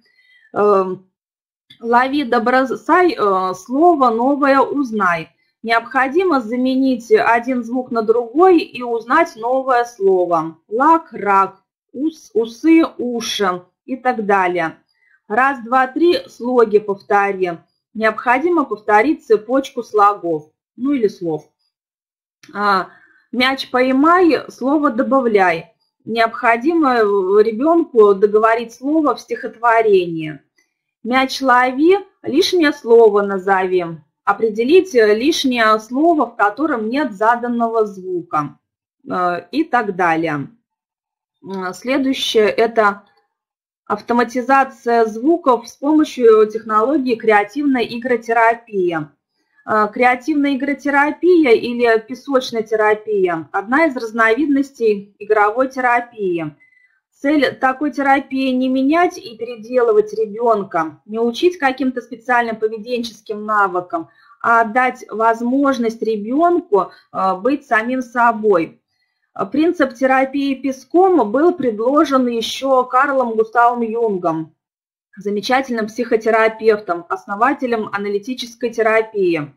Лови да бросай, слово новое узнай. Необходимо заменить один звук на другой и узнать новое слово. Лак, рак, ус, усы, уши и так далее. Раз, два, три, слоги повтори. Необходимо повторить цепочку слогов, ну или слов. Мяч поймай, слово добавляй. Необходимо ребенку договорить слово в стихотворении. Мяч лови, лишнее слово назови. Определить лишнее слово, в котором нет заданного звука и так далее. Следующее – это автоматизация звуков с помощью технологии креативной игротерапии. Креативная игротерапия или песочная терапия – одна из разновидностей игровой терапии. Цель такой терапии не менять и переделывать ребенка, не учить каким-то специальным поведенческим навыкам, а дать возможность ребенку быть самим собой. Принцип терапии песком был предложен еще Карлом Густавом Юнгом, замечательным психотерапевтом, основателем аналитической терапии.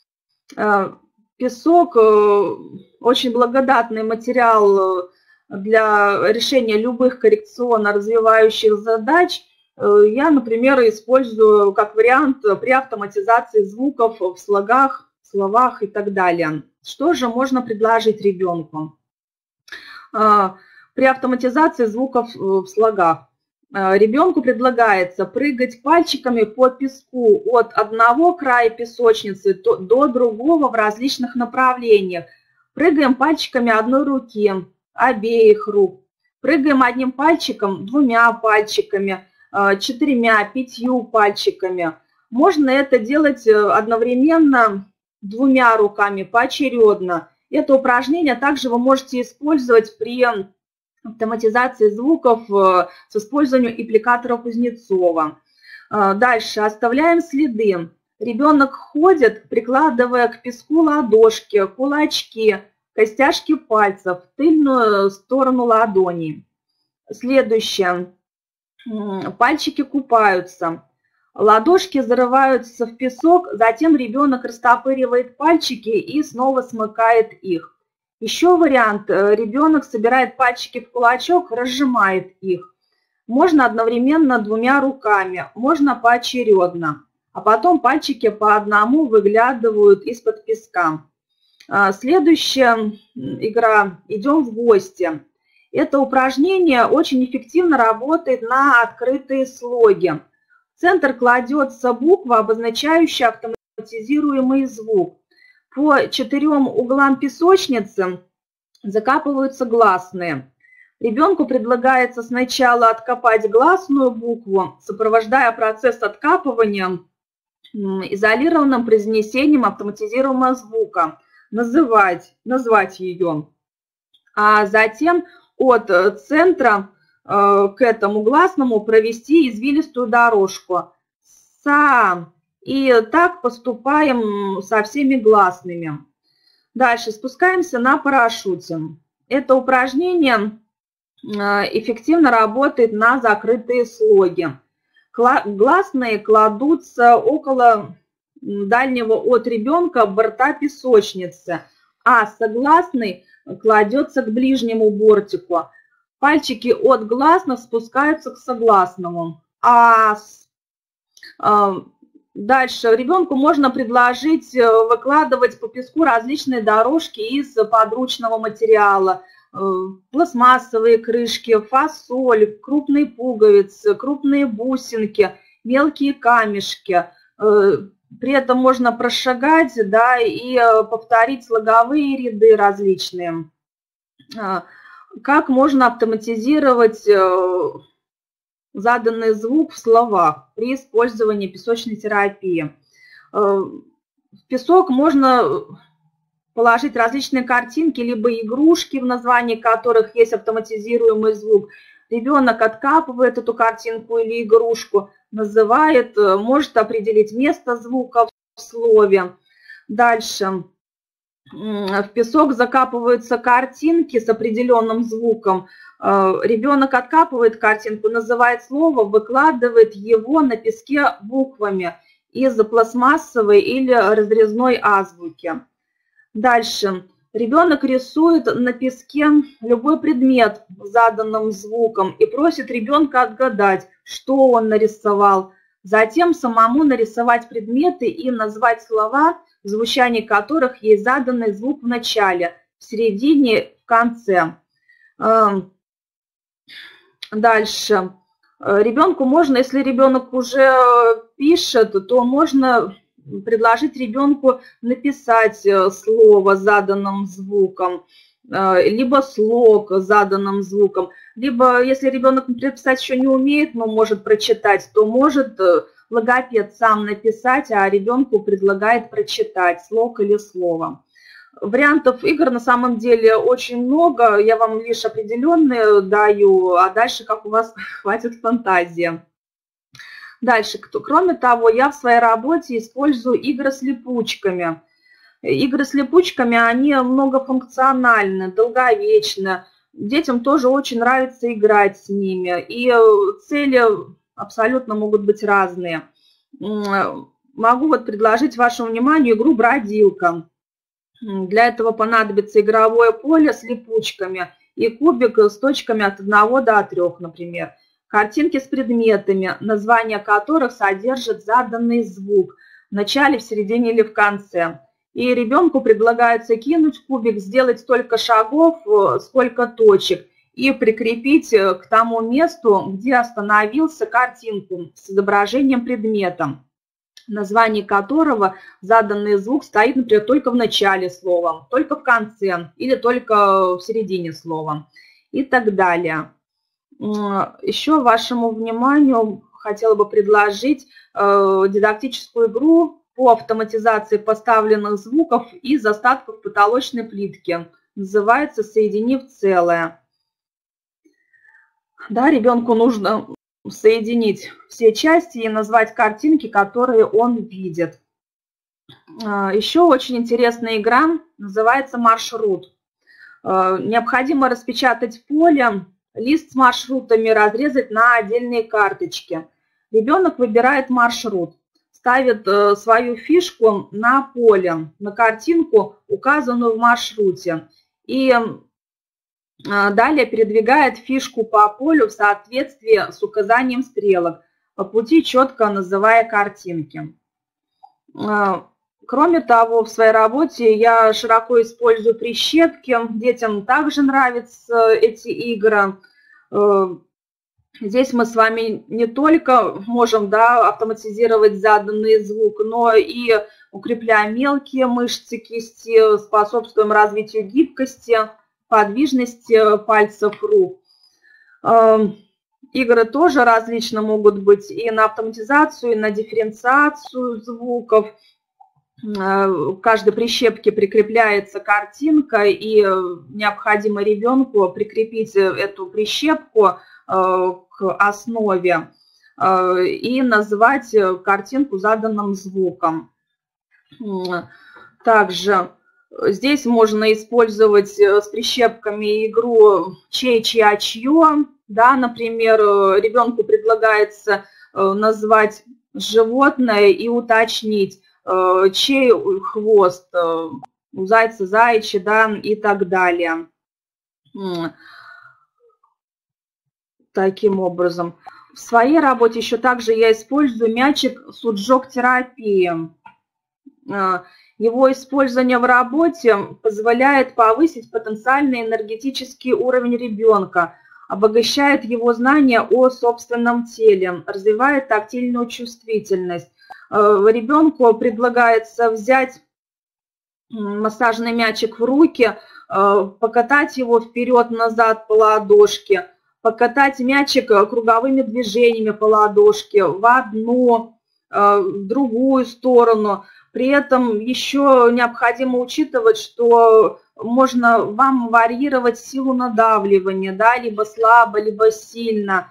Песок – очень благодатный материал для решения любых коррекционно-развивающих задач. Я, например, использую как вариант при автоматизации звуков в слогах, словах и так далее. Что же можно предложить ребенку при автоматизации звуков в слогах? Ребенку предлагается прыгать пальчиками по песку от одного края песочницы до другого в различных направлениях. Прыгаем пальчиками одной руки, обеих рук. Прыгаем одним пальчиком, двумя пальчиками, четырьмя, пятью пальчиками. Можно это делать одновременно двумя руками, поочередно. Это упражнение также вы можете использовать при автоматизации звуков с использованием аппликатора Кузнецова. Дальше оставляем следы. Ребенок ходит, прикладывая к песку ладошки, кулачки, костяшки пальцев, тыльную сторону ладони. Следующее. Пальчики купаются. Ладошки зарываются в песок, затем ребенок растопыривает пальчики и снова смыкает их. Еще вариант. Ребенок собирает пальчики в кулачок, разжимает их. Можно одновременно двумя руками, можно поочередно. А потом пальчики по одному выглядывают из-под песка. Следующая игра «Идем в гости». Это упражнение очень эффективно работает на открытые слоги. В центр кладется буква, обозначающая автоматизируемый звук. По четырем углам песочницы закапываются гласные. Ребенку предлагается сначала откопать гласную букву, сопровождая процесс откапывания изолированным произнесением автоматизируемого звука, называть, назвать ее, а затем от центра э, к этому гласному провести извилистую дорожку. Са. И так поступаем со всеми гласными. Дальше спускаемся на парашюте. Это упражнение эффективно работает на закрытые слоги. Гласные кладутся около дальнего от ребенка борта песочницы, а согласный кладется к ближнему бортику. Пальчики от гласных спускаются к согласному. А дальше ребенку можно предложить выкладывать по песку различные дорожки из подручного материала. Пластмассовые крышки, фасоль, крупные пуговицы, крупные бусинки, мелкие камешки. При этом можно прошагать, да, и повторить слоговые ряды различные. Как можно автоматизировать заданный звук в словах при использовании песочной терапии? В песок можно положить различные картинки, либо игрушки, в названии которых есть автоматизируемый звук. Ребенок откапывает эту картинку или игрушку, называет, может определить место звука в слове. Дальше. В песок закапываются картинки с определенным звуком. Ребенок откапывает картинку, называет слово, выкладывает его на песке буквами из пластмассовой или разрезной азбуки. Дальше. Ребенок рисует на песке любой предмет с заданным звуком и просит ребенка отгадать, что он нарисовал. Затем самому нарисовать предметы и назвать слова, в звучании которых есть заданный звук в начале, в середине, в конце. Дальше. Ребенку можно, если ребенок уже пишет, то можно предложить ребенку написать слово с заданным звуком, либо слог с заданным звуком, либо если ребенок, например, писать еще не умеет, но может прочитать, то может логопед сам написать, а ребенку предлагает прочитать слог или слово. Вариантов игр на самом деле очень много, я вам лишь определенные даю, а дальше как у вас хватит фантазии. Дальше, кроме того, я в своей работе использую игры с липучками. Игры с липучками, они многофункциональны, долговечны. Детям тоже очень нравится играть с ними. И цели абсолютно могут быть разные. Могу вот предложить вашему вниманию игру «Бродилка». Для этого понадобится игровое поле с липучками и кубик с точками от одного до трёх, например. Картинки с предметами, названия которых содержат заданный звук в начале, в середине или в конце. И ребенку предлагается кинуть кубик, сделать столько шагов, сколько точек, и прикрепить к тому месту, где остановился, картинку с изображением предмета, название которого заданный звук стоит, например, только в начале слова, только в конце или только в середине слова и так далее. Еще вашему вниманию хотела бы предложить дидактическую игру по автоматизации поставленных звуков из остатков потолочной плитки. Называется «Соединив целое». Да, ребенку нужно соединить все части и назвать картинки, которые он видит. Еще очень интересная игра называется «Маршрут». Необходимо распечатать поле лист с маршрутами разрезать на отдельные карточки. Ребенок выбирает маршрут, ставит свою фишку на поле, на картинку, указанную в маршруте, и далее передвигает фишку по полю в соответствии с указанием стрелок, по пути четко называя картинки. Кроме того, в своей работе я широко использую прищепки. Детям также нравятся эти игры. Здесь мы с вами не только можем, да, автоматизировать заданный звук, но и укрепляем мелкие мышцы кисти, способствуем развитию гибкости, подвижности пальцев рук. Игры тоже различно могут быть и на автоматизацию, и на дифференциацию звуков. К каждой прищепке прикрепляется картинка, и необходимо ребенку прикрепить эту прищепку к основе и назвать картинку заданным звуком. Также здесь можно использовать с прищепками игру «Чей, чья, чье». Да, например, ребенку предлагается назвать животное и уточнить, чей хвост, у зайца заячий, да, и так далее. Таким образом. В своей работе еще также я использую мячик суджок-терапии. Его использование в работе позволяет повысить потенциальный энергетический уровень ребенка, обогащает его знания о собственном теле, развивает тактильную чувствительность. Ребенку предлагается взять массажный мячик в руки, покатать его вперед-назад по ладошке, покатать мячик круговыми движениями по ладошке в одну, в другую сторону. При этом еще необходимо учитывать, что можно вам варьировать силу надавливания, да, либо слабо, либо сильно.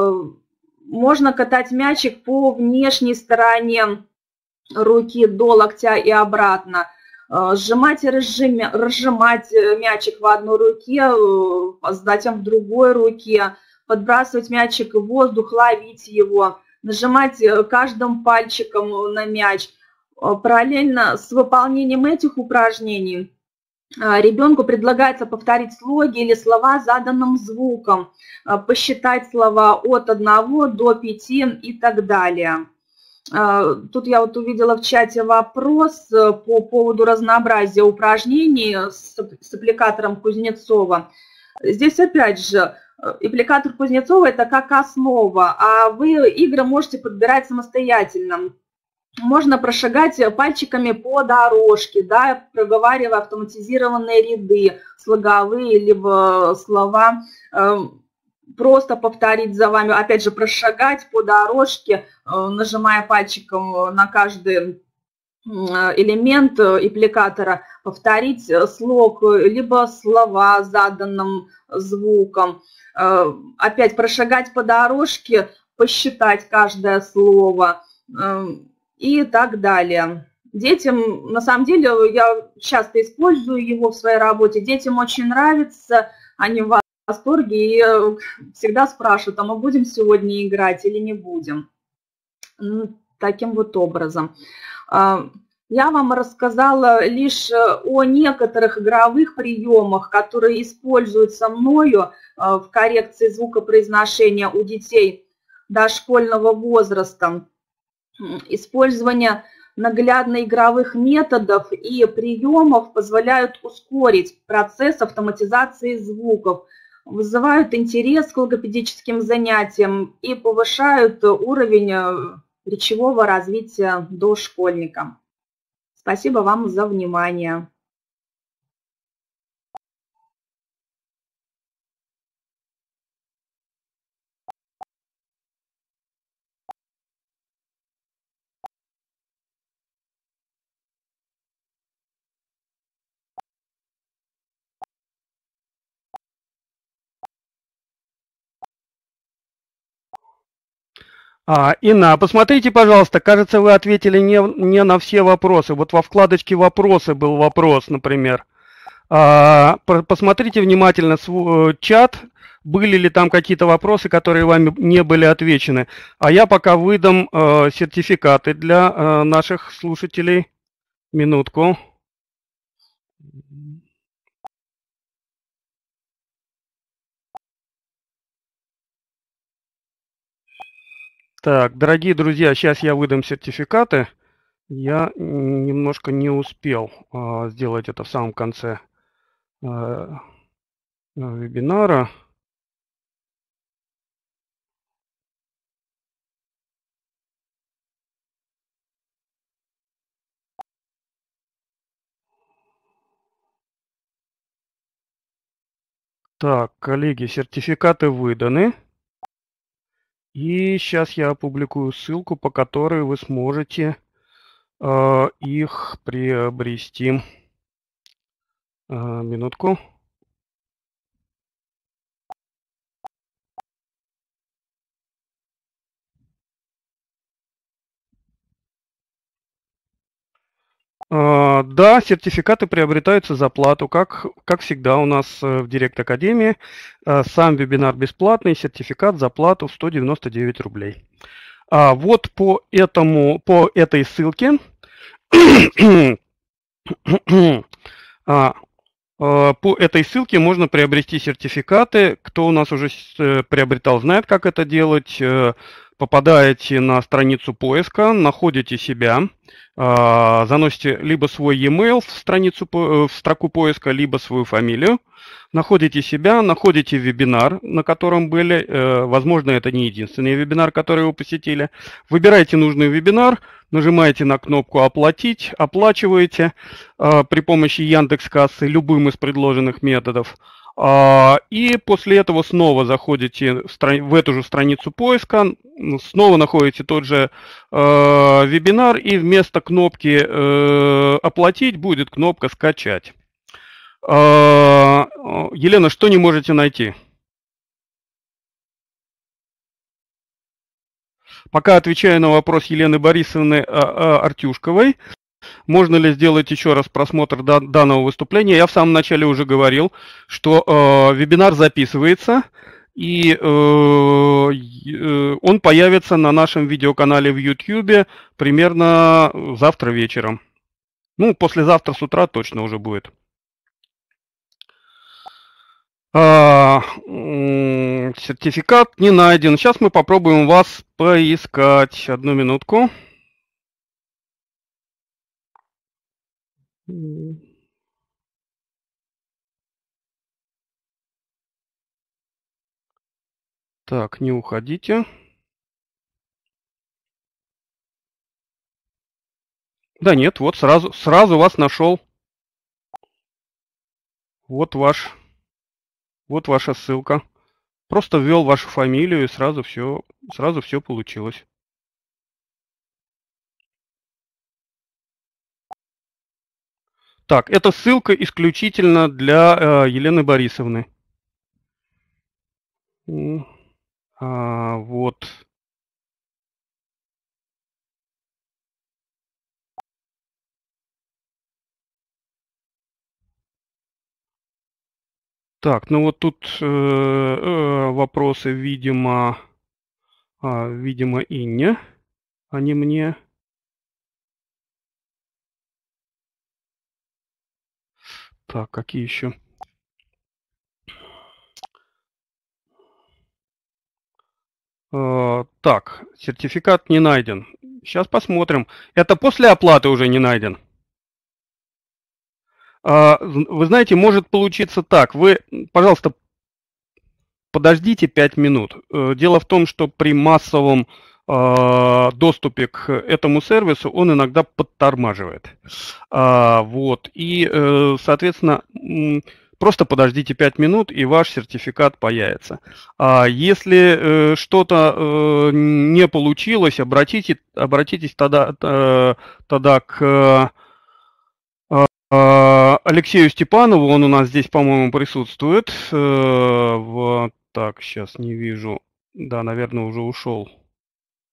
Можно катать мячик по внешней стороне руки до локтя и обратно. Сжимать и разжимать, разжимать мячик в одной руке, затем в другой руке. Подбрасывать мячик в воздух, ловить его. Нажимать каждым пальчиком на мяч. Параллельно с выполнением этих упражнений ребенку предлагается повторить слоги или слова заданным звуком, посчитать слова от одного до пяти и так далее. Тут я вот увидела в чате вопрос по поводу разнообразия упражнений с, с аппликатором Кузнецова. Здесь опять же, аппликатор Кузнецова – это как основа, а вы игры можете подбирать самостоятельно. Можно прошагать пальчиками по дорожке, да, проговаривая автоматизированные ряды, слоговые, либо слова, просто повторить за вами, опять же, прошагать по дорожке, нажимая пальчиком на каждый элемент аппликатора, повторить слог, либо слова заданным звуком, опять прошагать по дорожке, посчитать каждое слово и так далее. Детям, на самом деле, я часто использую его в своей работе, детям очень нравится, они в восторге и всегда спрашивают, а мы будем сегодня играть или не будем. Таким вот образом. Я вам рассказала лишь о некоторых игровых приемах, которые используются мною в коррекции звукопроизношения у детей дошкольного возраста. Использование наглядно-игровых методов и приемов позволяют ускорить процесс автоматизации звуков, вызывают интерес к логопедическим занятиям и повышают уровень речевого развития дошкольника. Спасибо вам за внимание. А, Инна, посмотрите, пожалуйста, кажется, вы ответили не, не на все вопросы. Вот во вкладочке «Вопросы» был вопрос, например. А, посмотрите внимательно свой чат, были ли там какие-то вопросы, которые вами не были отвечены. А я пока выдам э, сертификаты для э, наших слушателей. Минутку. Так, дорогие друзья, сейчас я выдам сертификаты. Я немножко не успел э, сделать это в самом конце э, вебинара. Так, коллеги, сертификаты выданы. И сейчас я опубликую ссылку, по которой вы сможете э, их приобрести. Э, минутку. Э, да, сертификаты приобретаются за плату, как, как всегда у нас в Директ Академии. Э, сам вебинар бесплатный, сертификат за плату сто девяносто девять рублей. А вот по этому, по этой ссылке а, по этой ссылке можно приобрести сертификаты. Кто у нас уже приобретал, знает, как это делать. Попадаете на страницу поиска, находите себя, заносите либо свой e-mail в страницу, в строку поиска, либо свою фамилию. Находите себя, находите вебинар, на котором были. Возможно, это не единственный вебинар, который вы посетили. Выбираете нужный вебинар, нажимаете на кнопку «Оплатить», оплачиваете при помощи Яндекс.Кассы любым из предложенных методов. И после этого снова заходите в эту же страницу поиска, снова находите тот же вебинар, и вместо кнопки «Оплатить» будет кнопка «Скачать». Елена, что не можете найти? Пока отвечаю на вопрос Елены Борисовны Артюшковой. Можно ли сделать еще раз просмотр данного выступления? Я в самом начале уже говорил, что э, вебинар записывается, и э, он появится на нашем видеоканале в YouTube примерно завтра вечером. Ну, послезавтра с утра точно уже будет. А, сертификат не найден. Сейчас мы попробуем вас поискать. Одну минутку. Так, не уходите. Да нет, вот сразу, сразу вас нашел. Вот ваш, вот ваша ссылка. Просто ввел вашу фамилию, и сразу все, сразу все получилось. Так, эта ссылка исключительно для э, Елены Борисовны. А, вот. Так, ну вот тут э, э, вопросы, видимо, э, видимо, Инне, а не мне. Так, какие еще? Э, так, сертификат не найден. Сейчас посмотрим. Это после оплаты уже не найден. Э, вы знаете, может получиться так. Вы, пожалуйста, подождите пять минут. Э, дело в том, что при массовом э, доступе к этому сервису он иногда подтормаживает. Э, вот. И, э, соответственно, просто подождите пять минут, и ваш сертификат появится. А если э, что-то э, не получилось, обратите, обратитесь тогда, э, тогда к э, Алексею Степанову. Он у нас здесь, по-моему, присутствует. Э, в, так, сейчас не вижу. Да, наверное, уже ушел.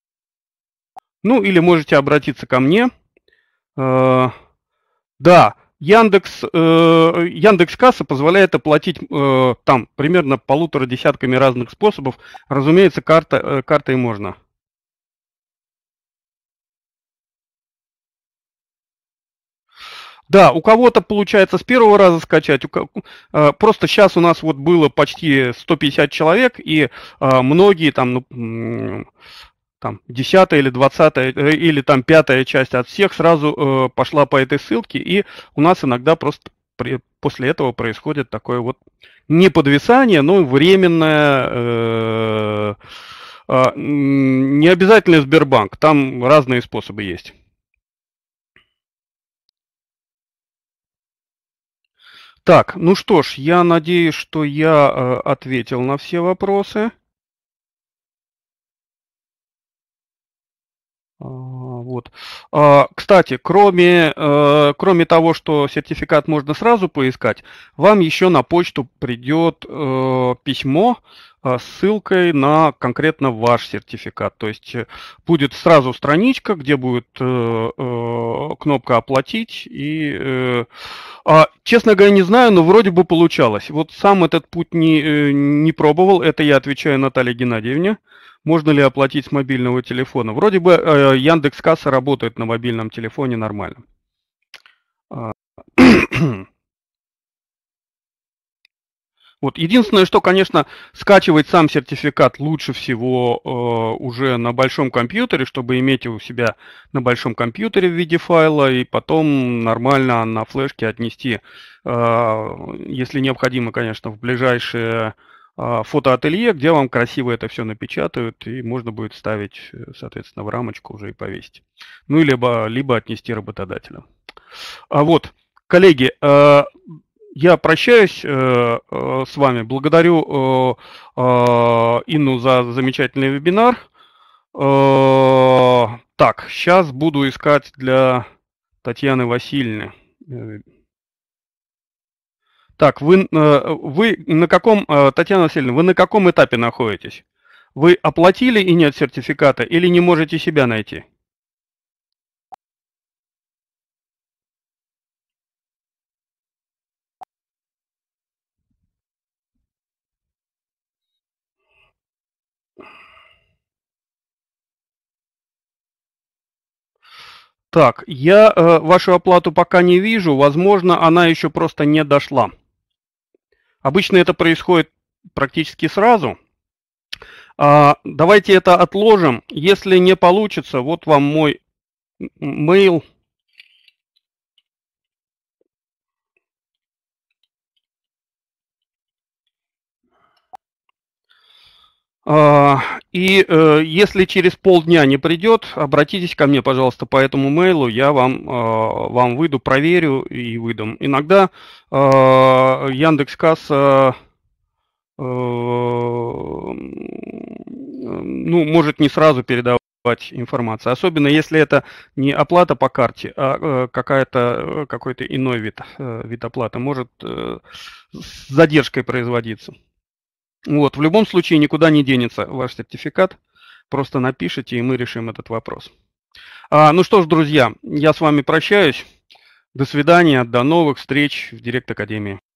Ну, или можете обратиться ко мне. Э, да. Яндекс, э, Яндекс.Касса позволяет оплатить э, там примерно полутора десятками разных способов. Разумеется, карта, э, картой можно. Да, у кого-то получается с первого раза скачать. У ко- э, Просто сейчас у нас вот было почти сто пятьдесят человек, и э, многие там, ну, м, там десятая или двадцатая э, или там пятая часть от всех сразу э, пошла по этой ссылке, и у нас иногда просто при- после этого происходит такое вот не подвисание, но временное, э, э, м, не обязательно Сбербанк, там разные способы есть. Так, ну что ж, я надеюсь, что я э, ответил на все вопросы. А, Вот. А, Кстати, кроме, э, кроме того, что сертификат можно сразу поискать, вам еще на почту придет э, письмо э, с ссылкой на конкретно ваш сертификат. То есть э, будет сразу страничка, где будет э, э, кнопка «Оплатить». И, э, а, честно говоря, не знаю, но вроде бы получалось. Вот сам этот путь не, э, не пробовал, это я отвечаю Наталье Геннадьевне. Можно ли оплатить с мобильного телефона? Вроде бы э, Яндекс.Касса работает на мобильном телефоне нормально. А, Вот. Единственное, что, конечно, скачивать сам сертификат лучше всего э, уже на большом компьютере, чтобы иметь его у себя на большом компьютере в виде файла, и потом нормально на флешке отнести, э, если необходимо, конечно, в ближайшее э, фотоателье, где вам красиво это все напечатают, и можно будет ставить, э, соответственно, в рамочку уже и повесить. Ну, либо, либо отнести работодателю. А вот, коллеги, э, я прощаюсь э, э, с вами. Благодарю э, э, Инну за замечательный вебинар. Э, так, сейчас буду искать для Татьяны Васильевны. Э, Так, вы, э, вы на каком, э, Татьяна Васильевна, вы на каком этапе находитесь? Вы оплатили и нет сертификата или не можете себя найти? Так, я э, вашу оплату пока не вижу. Возможно, она еще просто не дошла. Обычно это происходит практически сразу. А, давайте это отложим. Если не получится, вот вам мой mail. А, и э, если через полдня не придет, обратитесь ко мне, пожалуйста, по этому мейлу, я вам, э, вам выйду, проверю и выдам. Иногда э, Яндекс.Касса э, ну, может не сразу передавать информацию, особенно если это не оплата по карте, а э, какая-то, какой-то иной вид, э, вид оплаты, может э, с задержкой производиться. Вот, в любом случае никуда не денется ваш сертификат, просто напишите, и мы решим этот вопрос. А, ну что ж, друзья, я с вами прощаюсь. До свидания, до новых встреч в Директ Академии.